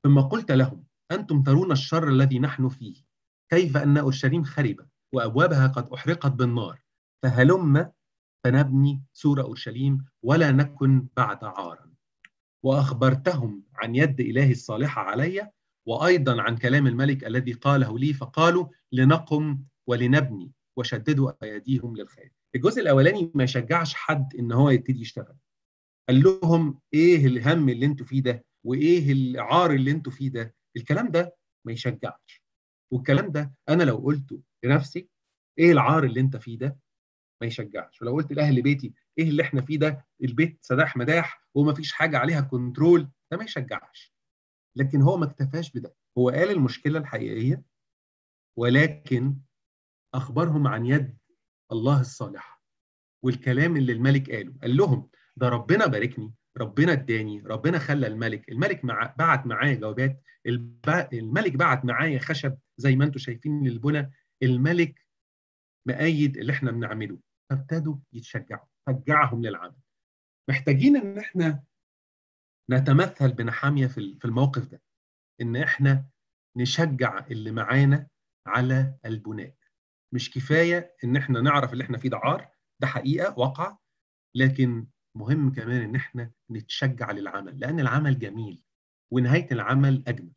ثم قلت لهم أنتم ترون الشر الذي نحن فيه، كيف أن أورشليم خربت وأبوابها قد أحرقت بالنار، فهلم فنبني سور أورشليم ولا نكن بعد عارا. وأخبرتهم عن يد إلهي الصالحة علي، وأيضا عن كلام الملك الذي قاله لي، فقالوا لنقم ولنبني وشددوا أيديهم للخير. الجزء الأولاني ما يشجعش حد إن هو يبتدي يشتغل. قال لهم إيه الهم اللي انتوا فيه ده، وإيه العار اللي انتوا فيه ده. الكلام ده ما يشجعش، والكلام ده أنا لو قلته لنفسي إيه العار اللي انت فيه ده ما يشجعش. ولو قلت لاهل بيتي ايه اللي احنا فيه ده، البيت سداح مداح وما فيش حاجه عليها كنترول، ده ما يشجعش. لكن هو ما اكتفاش بده، هو قال المشكله الحقيقيه، ولكن اخبرهم عن يد الله الصالحه والكلام اللي الملك قاله. قال لهم ده ربنا باركني، ربنا اداني، ربنا خلى الملك الملك مع بعت معايا جوابات، الملك بعت معايا خشب زي ما انتم شايفين للبنى، الملك مأيد اللي احنا بنعمله. فابتدوا يتشجعوا، شجعهم للعمل. محتاجين ان احنا نتمثل بنحامية في الموقف ده، ان احنا نشجع اللي معانا على البناء. مش كفاية ان احنا نعرف اللي احنا فيه ده عار، ده حقيقة واقع، لكن مهم كمان ان احنا نتشجع للعمل، لان العمل جميل ونهاية العمل اجمل.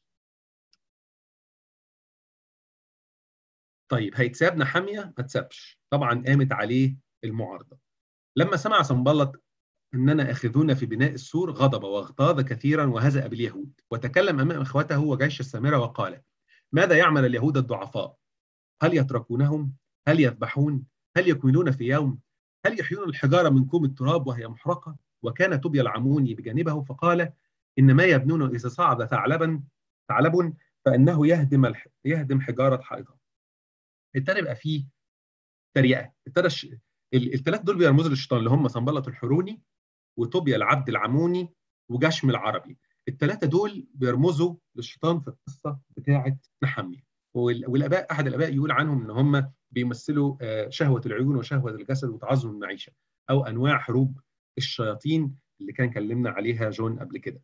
طيب هيتساب نحامية؟ ما تسابش، طبعا قامت عليه المعارضة. لما سمع سنبلط أننا آخذون في بناء السور غضب واغتاظ كثيرا وهزأ باليهود، وتكلم أمام إخوته وجيش السامرة وقال: ماذا يعمل اليهود الضعفاء؟ هل يتركونهم؟ هل يذبحون؟ هل يكملون في يوم؟ هل يحيون الحجارة من كوم التراب وهي محرقة؟ وكان طوبيا العموني بجانبه فقال: إن ما يبنون إذا صعد ثعلبا ثعلب فإنه يهدم الح... يهدم حجارة حائطها. ابتدى يبقى فيه تريقة. ابتدى ش... الثلاث دول بيرمزوا للشيطان، اللي هم سنبلط الحروني وطوبيا العبد العموني وجشم العربي. الثلاثه دول بيرمزوا للشيطان في القصه بتاعه نحامية. والاباء احد الاباء يقول عنهم ان هم بيمثلوا شهوه العيون وشهوه الجسد وتعظم المعيشه، او انواع حروب الشياطين اللي كان كلمنا عليها جون قبل كده.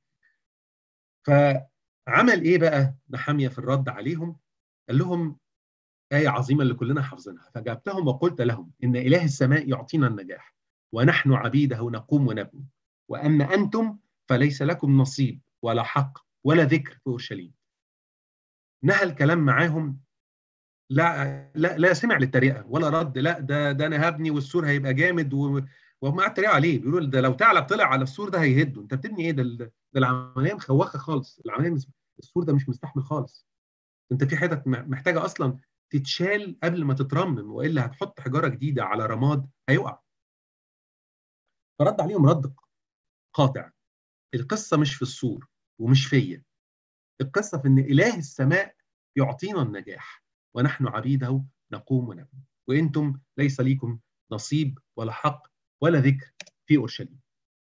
فعمل ايه بقى نحامية في الرد عليهم؟ قال لهم آية عظيمة اللي كلنا حافظينها: فجابتهم وقلت لهم إن إله السماء يعطينا النجاح ونحن عبيده نقوم ونبني، وأما أنتم فليس لكم نصيب ولا حق ولا ذكر في أورشليم. نهى الكلام معاهم، لا لا لا سمع للتريقة ولا رد، لا ده ده أنا هبني والسور هيبقى جامد، وهم قاعد يتريقوا عليه بيقولوا ده لو ثعلب طلع على السور ده هيهده، أنت بتبني إيه ده؟ ده العملية مخوخة خالص، العملية السور ده مش مستحمل خالص، أنت في حتت محتاجة أصلا تتشال قبل ما تترمم، والا هتحط حجاره جديده على رماد هيقع. فرد عليهم رد قاطع: القصه مش في السور ومش فيا، القصه في ان اله السماء يعطينا النجاح ونحن عبيده نقوم ونبني، وانتم ليس ليكم نصيب ولا حق ولا ذكر في اورشليم.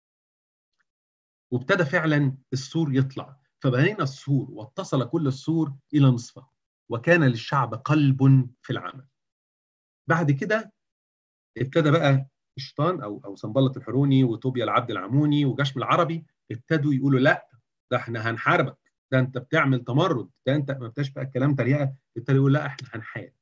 وابتدى فعلا السور يطلع، فبنينا السور واتصل كل السور الى نصفه، وكان للشعب قلب في العمل. بعد كده ابتدى بقى الشيطان او او سنبلط الحروني وطوبيا العبد العموني وجشم العربي ابتدوا يقولوا: لا ده احنا هنحاربك، ده انت بتعمل تمرد، ده انت ما بتاش بقى الكلام تريقه. ابتدوا يقولوا: لا احنا هنحارب.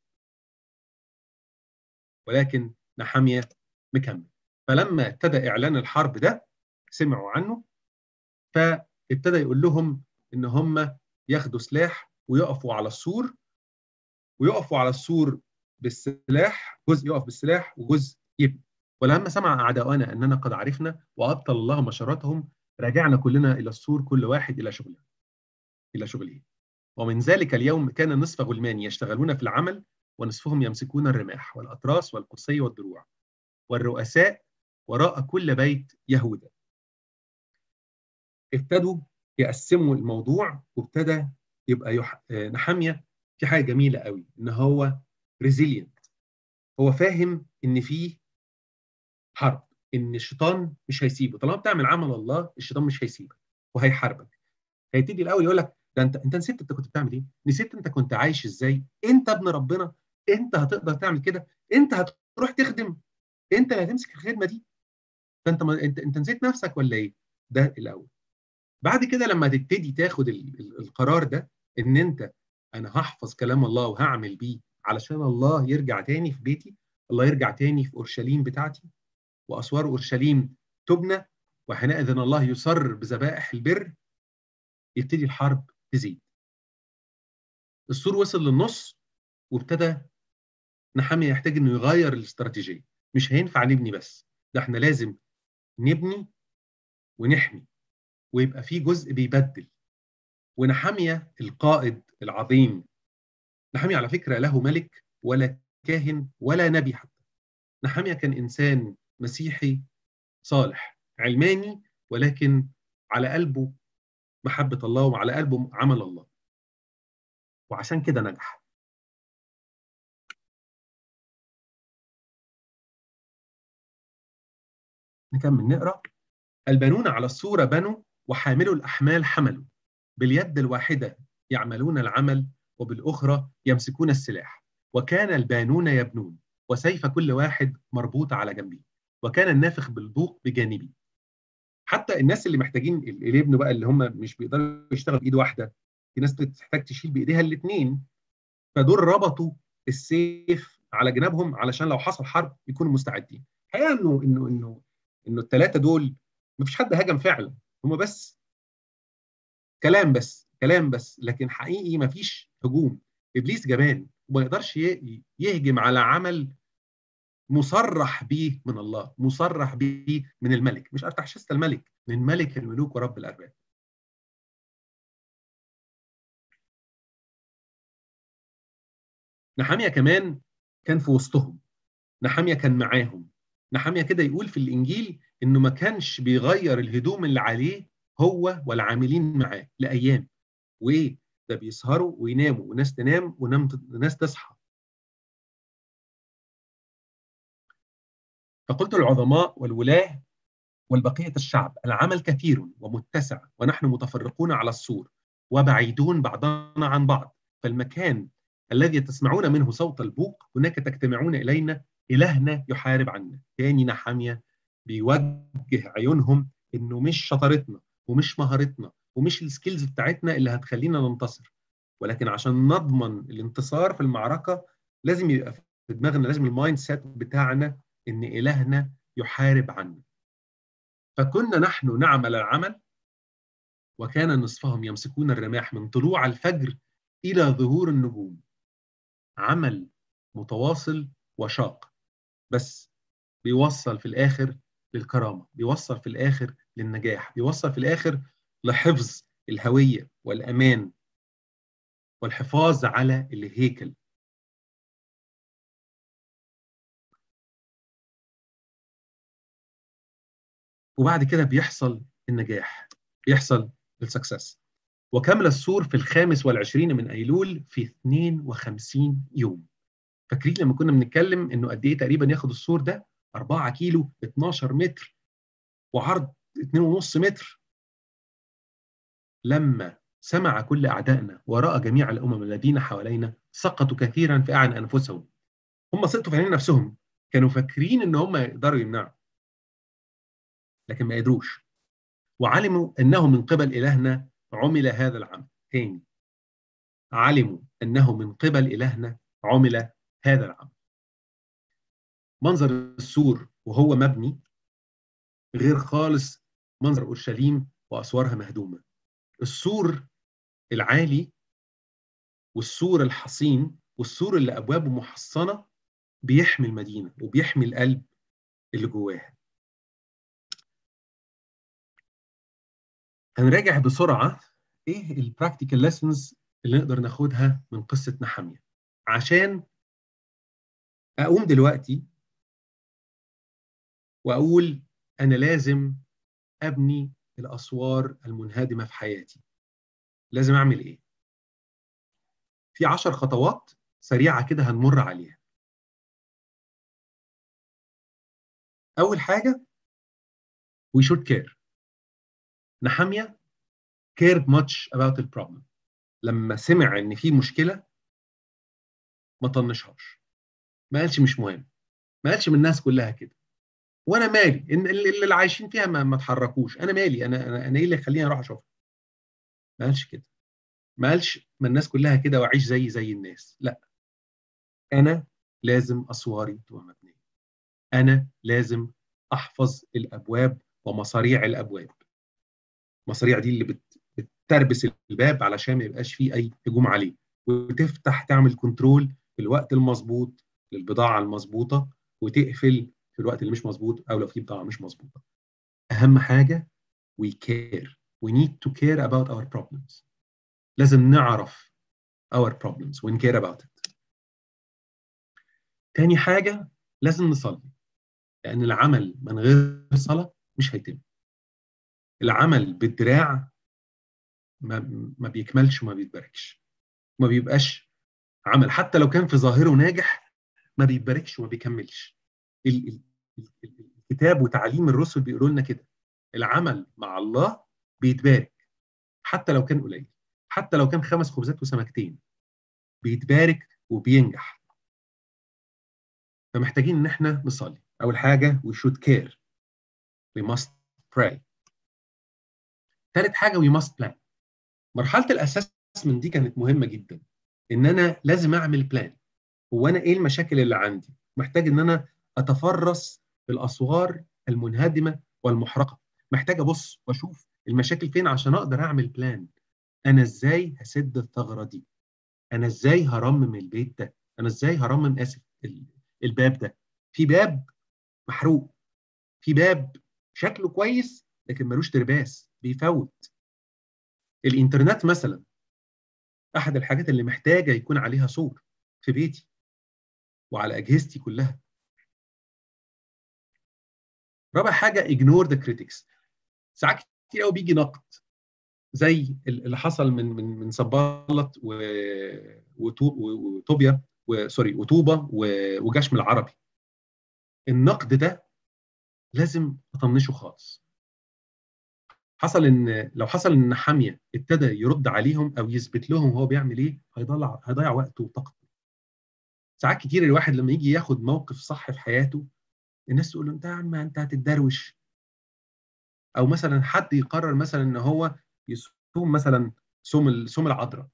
ولكن نحامية مكمل. فلما ابتدى اعلان الحرب ده سمعوا عنه، فابتدى يقول لهم ان هم ياخدوا سلاح ويقفوا على السور، ويقفوا على السور بالسلاح، جزء يقف بالسلاح وجزء يبني. ولما سمع أعداؤنا أننا قد عرفنا وأبطل الله مشورتهم، رجعنا كلنا إلى السور، كل واحد إلى شغله إلى شغله. ومن ذلك اليوم كان نصف غلمان يشتغلون في العمل، ونصفهم يمسكون الرماح والأطراس والقصي والدروع، والرؤساء وراء كل بيت يهوذا. ابتدوا يقسموا الموضوع، وابتدى يبقى يح... نحامية في حاجة جميلة قوي، إن هو ريزيلينت. هو فاهم إن فيه حرب، ان الشيطان مش هيسيبه طالما بتعمل عمل الله، الشيطان مش هيسيبك وهيحاربك. هيبتدي الاول يقول لك: ده انت انت نسيت انت كنت بتعمل ايه؟ نسيت انت كنت عايش ازاي؟ انت ابن ربنا، انت هتقدر تعمل كده؟ انت هتروح تخدم؟ انت اللي هتمسك الخدمه دي؟ ده انت ما... انت انت نسيت نفسك ولا ايه؟ ده الاول. بعد كده لما تبتدي تاخد ال ال القرار ده ان انت انا هحفظ كلام الله وهعمل بيه علشان الله يرجع تاني في بيتي، الله يرجع تاني في اورشليم بتاعتي، واسوار اورشليم تبنى، وحينئذ الله يسر بذبائح البر، يبتدي الحرب تزيد. السور وصل للنص وابتدى نحميا يحتاج انه يغير الاستراتيجيه. مش هينفع نبني بس، ده احنا لازم نبني ونحمي، ويبقى في جزء بيبدل. ونحميا القائد العظيم، نحميا على فكره له ملك ولا كاهن ولا نبي حتى. نحميا كان انسان مسيحي صالح علماني، ولكن على قلبه محبه الله وعلى قلبه عمل الله، وعشان كده نجح. نكمل نقرا. البنون على السور بنوا، وحاملوا الأحمال حملوا، باليد الواحدة يعملون العمل، وبالأخرى يمسكون السلاح. وكان البانون يبنون، وسيف كل واحد مربوط على جنبه، وكان النافخ بالبوق بجانبه. حتى الناس اللي محتاجين اللي يبنوا بقى، اللي هم مش بيقدروا يشتغلوا بإيد واحدة، في ناس بتحتاج تشيل بإيديها الاثنين، فدول ربطوا السيف على جنابهم علشان لو حصل حرب يكونوا مستعدين. الحقيقه انه انه انه انه الثلاثه دول ما فيش حد هجم فعلا، هم بس كلام بس كلام بس لكن حقيقي ما فيش هجوم. ابليس جبان وما يقدرش يهجم على عمل مصرح به من الله، مصرح به من الملك، مش ارتحشست الملك، من ملك الملوك ورب الارباب. نحميا كمان كان في وسطهم، نحميا كان معاهم. نحميا كده يقول في الإنجيل إنه ما كانش بيغير الهدوم اللي عليه هو والعاملين معاه لأيام، وإيه ده بيسهروا ويناموا، وناس تنام وناس تصحى. فقلت العظماء والولاة والبقية الشعب العمل كثير ومتسع، ونحن متفرقون على السور وبعيدون بعضنا عن بعض، فالمكان الذي تسمعون منه صوت البوق هناك تجتمعون إلينا، إلهنا يحارب عنا. تاني نحميا بيوجه عيونهم إنه مش شطارتنا ومش مهارتنا ومش السكيلز بتاعتنا اللي هتخلينا ننتصر، ولكن عشان نضمن الانتصار في المعركة لازم يبقى في دماغنا، لازم المايند سيت بتاعنا إن إلهنا يحارب عنا. فكنا نحن نعمل العمل، وكان نصفهم يمسكون الرماح من طلوع الفجر إلى ظهور النجوم. عمل متواصل وشاق، بس بيوصل في الآخر للكرامة، بيوصل في الآخر للنجاح، بيوصل في الآخر لحفظ الهوية والأمان والحفاظ على الهيكل. وبعد كده بيحصل النجاح، بيحصل السكسس. وكمل السور في الخامس والعشرين من أيلول في اثنين وخمسين يوم. فاكرين لما كنا بنتكلم انه قد ايه تقريبا ياخد السور ده؟ أربعة كيلو، اتناشر متر، وعرض اتنين ونص متر. لما سمع كل أعدائنا ورأى جميع الأمم الذين حوالينا سقطوا كثيرا في أعين أنفسهم. هم سقطوا في عين نفسهم، كانوا فاكرين ان هم يقدروا يمنعوا لكن ما قدروش. وعلموا انه من قبل إلهنا عمل هذا العمل. تاني، علموا انه من قبل إلهنا عمل هذا العمل. منظر السور وهو مبني غير خالص منظر أورشليم وأسوارها مهدومة. السور العالي والسور الحصين والسور اللي أبوابه محصنة بيحمي المدينة وبيحمي القلب اللي جواها. هنراجع بسرعة إيه البراكتيكال ليسنز اللي نقدر ناخدها من قصة نحميا، عشان أقوم دلوقتي وأقول أنا لازم أبني الأسوار المنهدمة في حياتي. لازم أعمل إيه؟ في عشر خطوات سريعة كده هنمر عليها. أول حاجة we should care. نحميا cared much about the problem. لما سمع إن في مشكلة ما طنشهاش، ما قالش مش مهم، ما قالش من الناس كلها كده، وانا مالي ان اللي اللي عايشين فيها ما, ما اتحركوش، انا مالي، انا انا, أنا ايه اللي يخليني اروح اشوفها؟ ما قالش كده، ما قالش ما الناس كلها كده واعيش زي زي الناس، لا، انا لازم اسواري تبقى مبنيه، انا لازم احفظ الابواب ومصاريع الابواب. المصاريع دي اللي بت... بتربس الباب علشان ما يبقاش فيه اي هجوم عليه، وتفتح تعمل كنترول في الوقت المظبوط للبضاعه المظبوطه، وتقفل في الوقت اللي مش مظبوط او لو في بضاعه مش مظبوطه. اهم حاجه we care, we need to care about our problems. لازم نعرف our problems و care about it. تاني حاجه لازم نصلي، لان العمل من غير صلاه مش هيتم. العمل بالدراع ما, ما بيكملش وما بيتباركش، ما بيبقاش عمل، حتى لو كان في ظاهره ناجح ما بيتباركش وما بيكملش. ال- ال- ال- الكتاب وتعليم الرسل بيقولوا لنا كده، العمل مع الله بيتبارك حتى لو كان قليل، حتى لو كان خمس خبزات وسمكتين بيتبارك وبينجح. فمحتاجين ان احنا نصلي. اول حاجه we should care, we must pray. ثالث حاجه we must plan. مرحله الاسسمنت دي كانت مهمه جدا، ان انا لازم اعمل بلان. هو انا ايه المشاكل اللي عندي؟ محتاج ان انا اتفرس الاسوار المنهدمه والمحرقه، محتاج ابص واشوف المشاكل فين عشان اقدر اعمل بلان. انا ازاي هسد الثغره دي؟ انا ازاي هرمم البيت ده؟ انا ازاي هرمم اسف الباب ده؟ في باب محروق، في باب شكله كويس لكن ملوش ترباس بيفوت. الانترنت مثلا احد الحاجات اللي محتاجه يكون عليها سور في بيتي وعلى اجهزتي كلها. رابع حاجه ignore the critics. ساعات كتير قوي بيجي نقد زي اللي حصل من من من صبالة وطوبيا وسوري وطوبة وجشم العربي. النقد ده لازم اطنشه خالص. حصل ان لو حصل ان حاميه ابتدى يرد عليهم او يثبت لهم هو بيعمل ايه، هيضيع هيضيع وقته وطاقته. ساعات كتير الواحد لما يجي ياخد موقف صح في حياته الناس تقول له انت يا عم انت هتتدروش، او مثلا حد يقرر مثلا ان هو يصوم مثلا صوم صوم العذراء،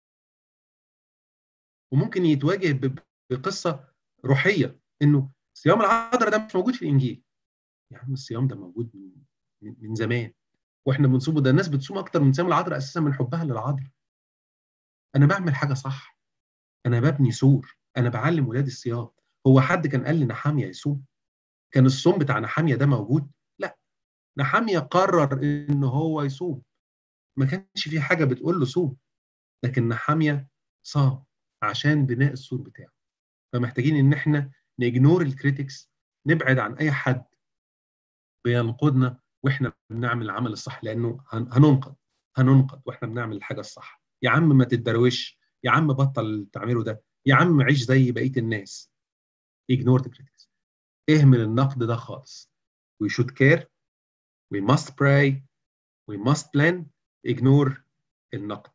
وممكن يتواجه بقصه روحيه انه صيام العذراء ده مش موجود في الانجيل. يا عم الصيام ده موجود من, من زمان واحنا بنصومه، ده الناس بتصوم اكتر من صيام العذراء اساسا من حبها للعذراء. انا بعمل حاجه صح، انا ببني سور، انا بعلم ولادي الصيام. هو حد كان قال لنحاميه يصوم؟ كان الصوم بتاع نحاميه ده موجود؟ لا، نحاميه قرر ان هو يصوم، ما كانش في حاجه بتقول له صوم، لكن نحاميه صام عشان بناء السور بتاعه. فمحتاجين ان احنا نجنور الكريتكس، نبعد عن اي حد بينقدنا واحنا بنعمل العمل الصح، لانه هننقد هننقد واحنا بنعمل الحاجه الصح. يا عم ما تتدروش، يا عم بطل تعمله ده، يا عم عيش زي بقيه الناس. ignore the critics. اهمل النقد ده خالص. we should care, we must pray, we must plan. ignore النقد.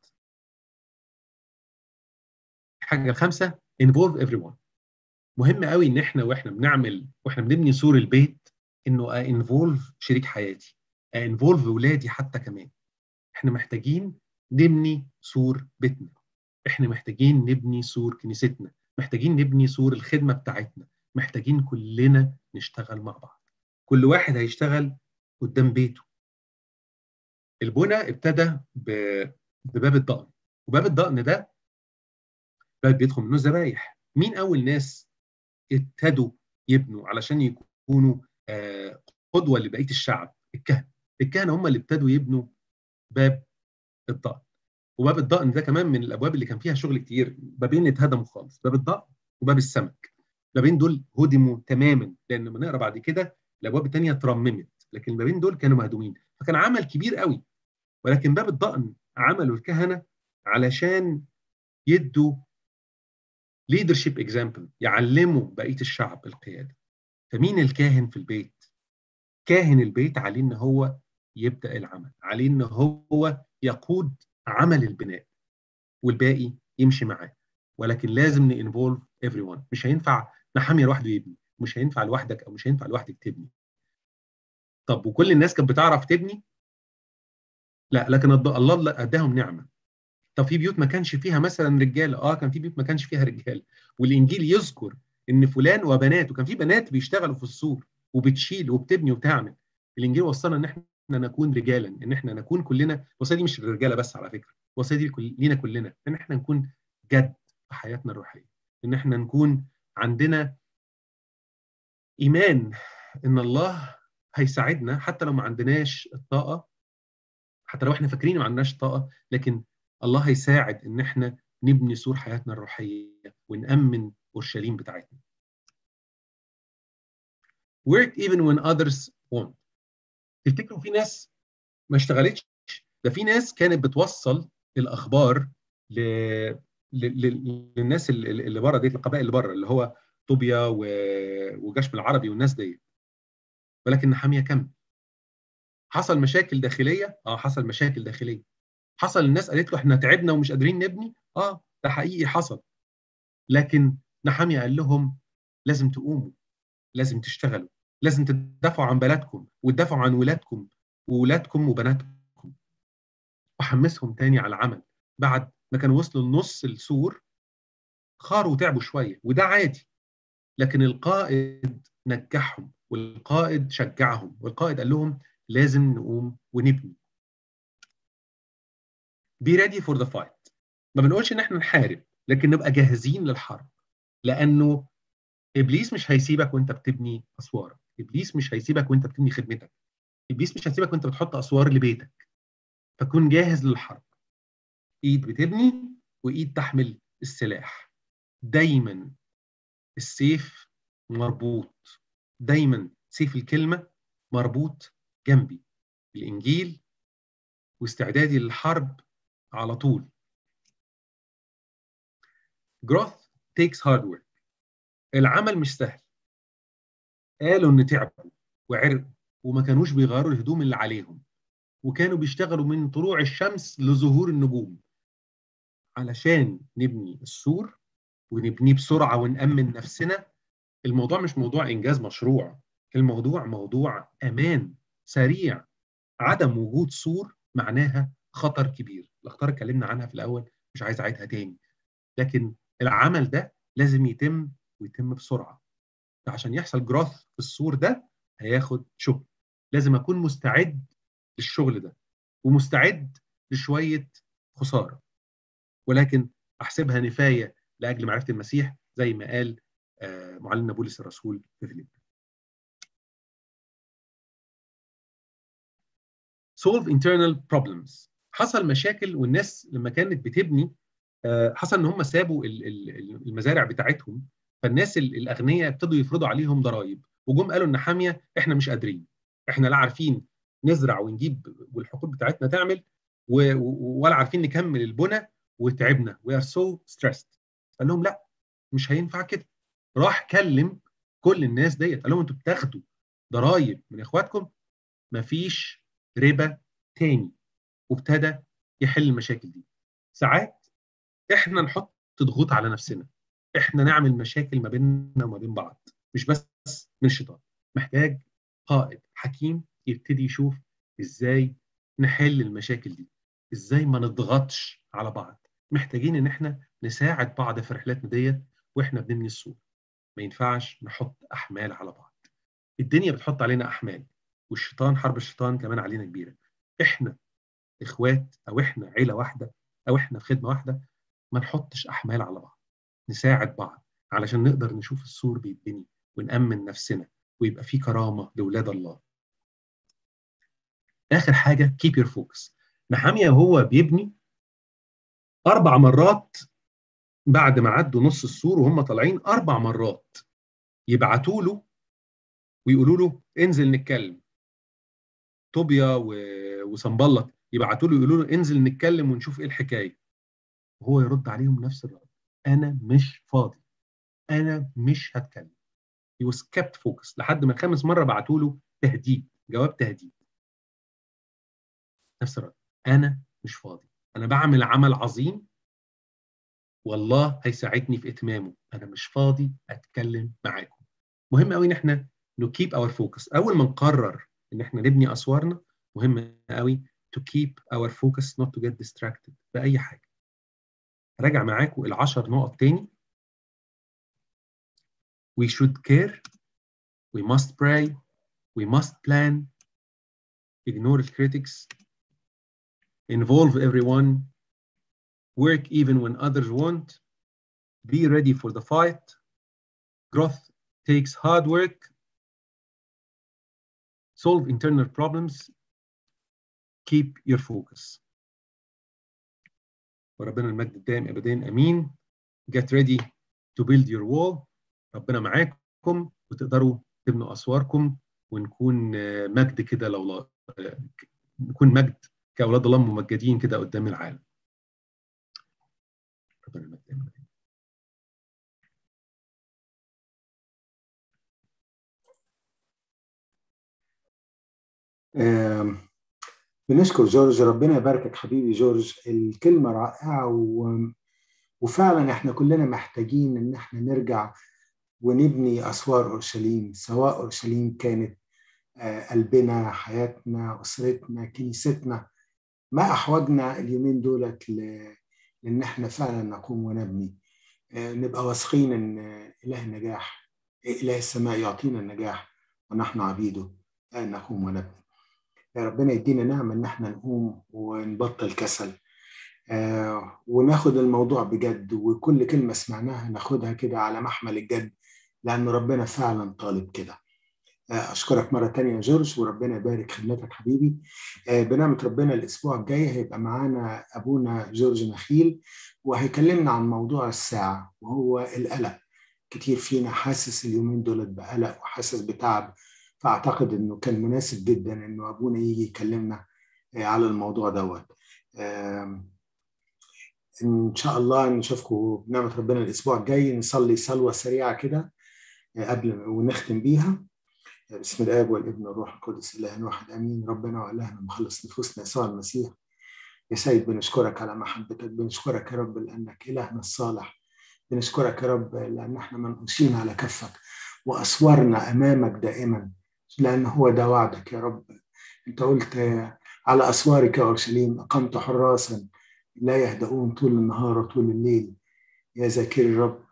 الحاجه الخامسه involve everyone. مهم قوي ان احنا واحنا بنعمل واحنا بنبني سور البيت انه انفولف شريك حياتي، انفولف ولادي حتى كمان. احنا محتاجين نبني سور بيتنا، احنا محتاجين نبني سور كنيستنا، محتاجين نبني سور الخدمه بتاعتنا، محتاجين كلنا نشتغل مع بعض. كل واحد هيشتغل قدام بيته. البنى ابتدى بباب الضأن، وباب الضأن ده باب بيدخل منه الذبايح. مين اول ناس ابتدوا يبنوا علشان يكونوا آه قدوه لبقيه الشعب؟ الكهنه. الكهنه هم اللي ابتدوا يبنوا باب الضأن. وباب الضأن ده كمان من الابواب اللي كان فيها شغل كتير. بابين اتهدموا خالص، باب الضأن وباب السمك. البابين دول هدموا تماما، لان لما نقرا بعد كده الابواب الثانيه اترممت، لكن البابين دول كانوا مهدومين. فكان عمل كبير قوي. ولكن باب الضأن عملوا الكهنه علشان يدوا leadership example، يعلموا بقيه الشعب القياده. فمين الكاهن في البيت؟ كاهن البيت عليه ان هو يبدا العمل، عليه ان هو يقود عمل البناء والباقي يمشي معاه. ولكن لازم نانفولف everyone. مش هينفع نحاميه لوحده يبني، مش هينفع لوحدك او مش هينفع لوحدك تبني. طب وكل الناس كانت بتعرف تبني؟ لا، لكن الله اداهم نعمه. طب في بيوت ما كانش فيها مثلا رجاله؟ اه كان في بيوت ما كانش فيها رجاله، والانجيل يذكر ان فلان وبنات، وكان في بنات بيشتغلوا في السور وبتشيل وبتبني وبتعمل. الانجيل وصلنا ان احنا نكون رجالا، ان احنا نكون كلنا. الوصيه دي مش للرجاله بس على فكره، الوصيه دي لينا كلنا، ان احنا نكون جد في حياتنا الروحيه، ان احنا نكون عندنا ايمان ان الله هيساعدنا حتى لو ما عندناش الطاقه، حتى لو احنا فاكرين ما عندناش طاقه، لكن الله هيساعد ان احنا نبني سور حياتنا الروحيه ونأمن اورشليم بتاعتنا. work even when others won't. تفتكروا في ناس ما اشتغلتش؟ ده في ناس كانت بتوصل الاخبار ل... ل... ل... للناس اللي بره دي، القبائل اللي بره، اللي هو طوبيا و... وجشم العربي والناس دي. ولكن نحمية كمل. حصل مشاكل داخليه، اه حصل مشاكل داخليه، حصل الناس قالت له احنا تعبنا ومش قادرين نبني، اه ده حقيقي حصل. لكن نحمية قال لهم لازم تقوموا، لازم تشتغلوا، لازم تدافعوا عن بلدكم وتدافعوا عن ولادكم وولادكم وبناتكم. وحمسهم تاني على العمل. بعد ما كانوا وصلوا لنص السور خاروا وتعبوا شويه، وده عادي. لكن القائد نجحهم، والقائد شجعهم، والقائد قال لهم لازم نقوم ونبني. Be ready for the fight. ما بنقولش ان احنا نحارب، لكن نبقى جاهزين للحرب. لانه ابليس مش هيسيبك وانت بتبني اسوارك، ابليس مش هيسيبك وانت بتبني خدمتك، ابليس مش هيسيبك وانت بتحط اسوار لبيتك. فكون جاهز للحرب، ايد بتبني وايد تحمل السلاح. دايما السيف مربوط، دايما سيف الكلمه مربوط جنبي، الانجيل واستعدادي للحرب على طول. growth takes hard work. العمل مش سهل. قالوا ان تعبوا وعرقوا وما كانوش بيغيروا الهدوم اللي عليهم، وكانوا بيشتغلوا من طلوع الشمس لظهور النجوم علشان نبني السور ونبنيه بسرعة ونأمن نفسنا. الموضوع مش موضوع إنجاز مشروع، الموضوع موضوع أمان سريع. عدم وجود سور معناها خطر كبير. الأخطار اتكلمنا عنها في الأول، مش عايز أعيدها تاني. لكن العمل ده لازم يتم ويتم بسرعة. عشان يحصل جروث في السور ده هياخد شغل. لازم أكون مستعد للشغل ده ومستعد لشوية خسارة، ولكن أحسبها نفاية لأجل معرفة المسيح، زي ما قال معلمنا بولس الرسول في فيليب. solve internal problems. حصل مشاكل، والناس لما كانت بتبني حصل ان هم سابوا المزارع بتاعتهم، فالناس الاغنياء ابتدوا يفرضوا عليهم ضرائب، وجم قالوا ان حاميه احنا مش قادرين، احنا لا عارفين نزرع ونجيب والحقول بتاعتنا تعمل، ولا عارفين نكمل البنى وتعبنا، we are so stressed. قال لهم لا مش هينفع كده. راح كلم كل الناس ديت قال لهم انتوا بتاخدوا ضرائب من اخواتكم، مفيش ربا تاني، وابتدى يحل المشاكل دي. ساعات احنا نحط ضغوط على نفسنا، احنا نعمل مشاكل ما بيننا وما بين بعض، مش بس من الشيطان. محتاج قائد حكيم يبتدي يشوف ازاي نحل المشاكل دي، ازاي ما نضغطش على بعض. محتاجين ان احنا نساعد بعض في رحلتنا ديت واحنا بنبني السور. ما ينفعش نحط احمال على بعض. الدنيا بتحط علينا احمال، والشيطان، حرب الشيطان كمان علينا كبيره. احنا اخوات، او احنا عيله واحده، او احنا في خدمه واحده، ما نحطش احمال على بعض، نساعد بعض علشان نقدر نشوف السور بيتبني ونأمن نفسنا ويبقى في كرامه لاولاد الله. اخر حاجه keep your focus. نحمية وهو بيبني اربع مرات بعد ما عدوا نص السور وهم طالعين، اربع مرات يبعتوا له ويقولوا له انزل نتكلم. طوبيا وصنبلط يبعتوا له يقولوا له انزل نتكلم ونشوف ايه الحكايه، وهو يرد عليهم نفس الرد، انا مش فاضي، انا مش هتكلم. he was kept focused لحد ما خامس مره بعتوا له تهديد، جواب تهديد، نفس الرد، انا مش فاضي، انا بعمل عمل عظيم والله هيساعدني في اتمامه، انا مش فاضي اتكلم معاكم. مهم قوي ان احنا نكيب اور فوكس. اول ما نقرر ان احنا نبني اسوارنا مهم قوي to keep our focus not to get distracted باي حاجه. راجع معاكم العشر نقط تاني. We should care, we must pray, we must plan, ignore critics, involve everyone, work even when others won't, be ready for the fight, growth takes hard work, solve internal problems, keep your focus. وربنا المجد الدائم ابدين امين. Get ready to build your wall. ربنا معاكم وتقدروا تبنوا اسواركم، ونكون مجد كده، لو نكون مجد كاولاد الله ممجدين كده قدام العالم. ربنا المجد الدائم. بنشكر جورج، ربنا يباركك حبيبي جورج. الكلمة رائعة و... وفعلا احنا كلنا محتاجين ان احنا نرجع ونبني أسوار أورشليم، سواء أورشليم كانت قلبنا، حياتنا، أسرتنا، كنيستنا. ما أحوجنا اليومين دولت ل... لأن احنا فعلا نقوم ونبني، نبقى واثقين ان إله النجاح، إله السماء يعطينا النجاح ونحن عبيده، أن نقوم ونبني. يا ربنا يدينا نعمة ان احنا نقوم ونبطل كسل، آه وناخد الموضوع بجد، وكل كلمة سمعناها ناخدها كده على محمل الجد، لأن ربنا فعلا طالب كده. آه أشكرك مرة تانية يا جورج، وربنا يبارك خدمتك حبيبي. آه بنعمة ربنا الأسبوع الجاي هيبقى معانا أبونا جورج نخيل، وهيكلمنا عن موضوع الساعة وهو القلق. كتير فينا حاسس اليومين دول بقلق وحاسس بتعب، فأعتقد إنه كان مناسب جدا إنه أبونا يجي يكلمنا على الموضوع دوت. إن شاء الله نشوفكم بنعمة ربنا الأسبوع الجاي. نصلي صلوة سريعة كده قبل ونختم بيها. بسم الآب والابن والروح القدس إله واحد آمين. ربنا وإلهنا مخلص نفوسنا يسوع المسيح، يا سيد بنشكرك على محبتك، بنشكرك يا رب لأنك إلهنا الصالح، بنشكرك يا رب لأن احنا منقوشين على كفك وأسوارنا أمامك دائما، لأن هو ده وعدك يا رب. أنت قلت على أسوارك يا أورشليم أقمت حراسا لا يهدؤون طول النهار وطول الليل. يا ذاكر الرب،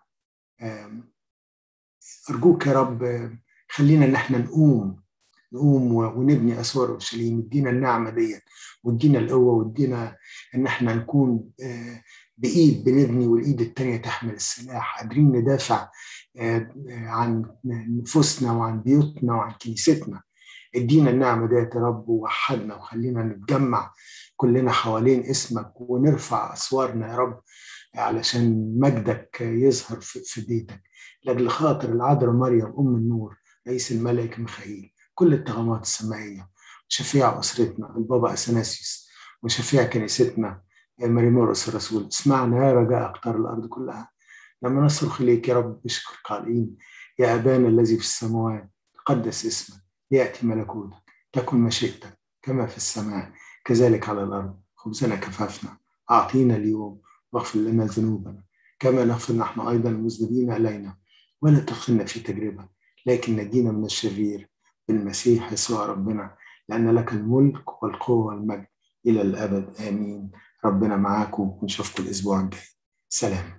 أرجوك يا رب خلينا إن احنا نقوم نقوم ونبني أسوار أورشليم. ادينا النعمة دي، وادينا القوة، وادينا إن احنا نكون بإيد بنبني والإيد التانية تحمل السلاح، قادرين ندافع عن نفوسنا وعن بيوتنا وعن كنيستنا. ادينا النعمة دي يا رب، ووحدنا وخلينا نتجمع كلنا حوالين اسمك ونرفع أسوارنا يا رب، علشان مجدك يظهر في بيتك، لأجل خاطر العذراء مريم أم النور، رئيس الملائكة ميخائيل، كل الطغمات السمائية، شفيع أسرتنا البابا أثناسيوس، وشفيع كنيستنا مريمورس الرسول. اسمعنا يا رجاء أقطار الأرض كلها لما نصرخ إليك يا رب بشكر قائلين: يا أبانا الذي في السماوات تقدس اسمك، ليأتي ملكوتك، تكن مشيئتك كما في السماء كذلك على الأرض. خبزنا كفافنا أعطينا اليوم، واغفر لنا ذنوبنا كما نغفر نحن أيضا المذنبين إلينا، ولا تدخلنا في تجربة لكن نجينا من الشرير بالمسيح يسوع ربنا، لأن لك الملك والقوة والمجد إلى الأبد آمين. ربنا معاكم، ونشوفكم الأسبوع الجاي. سلام.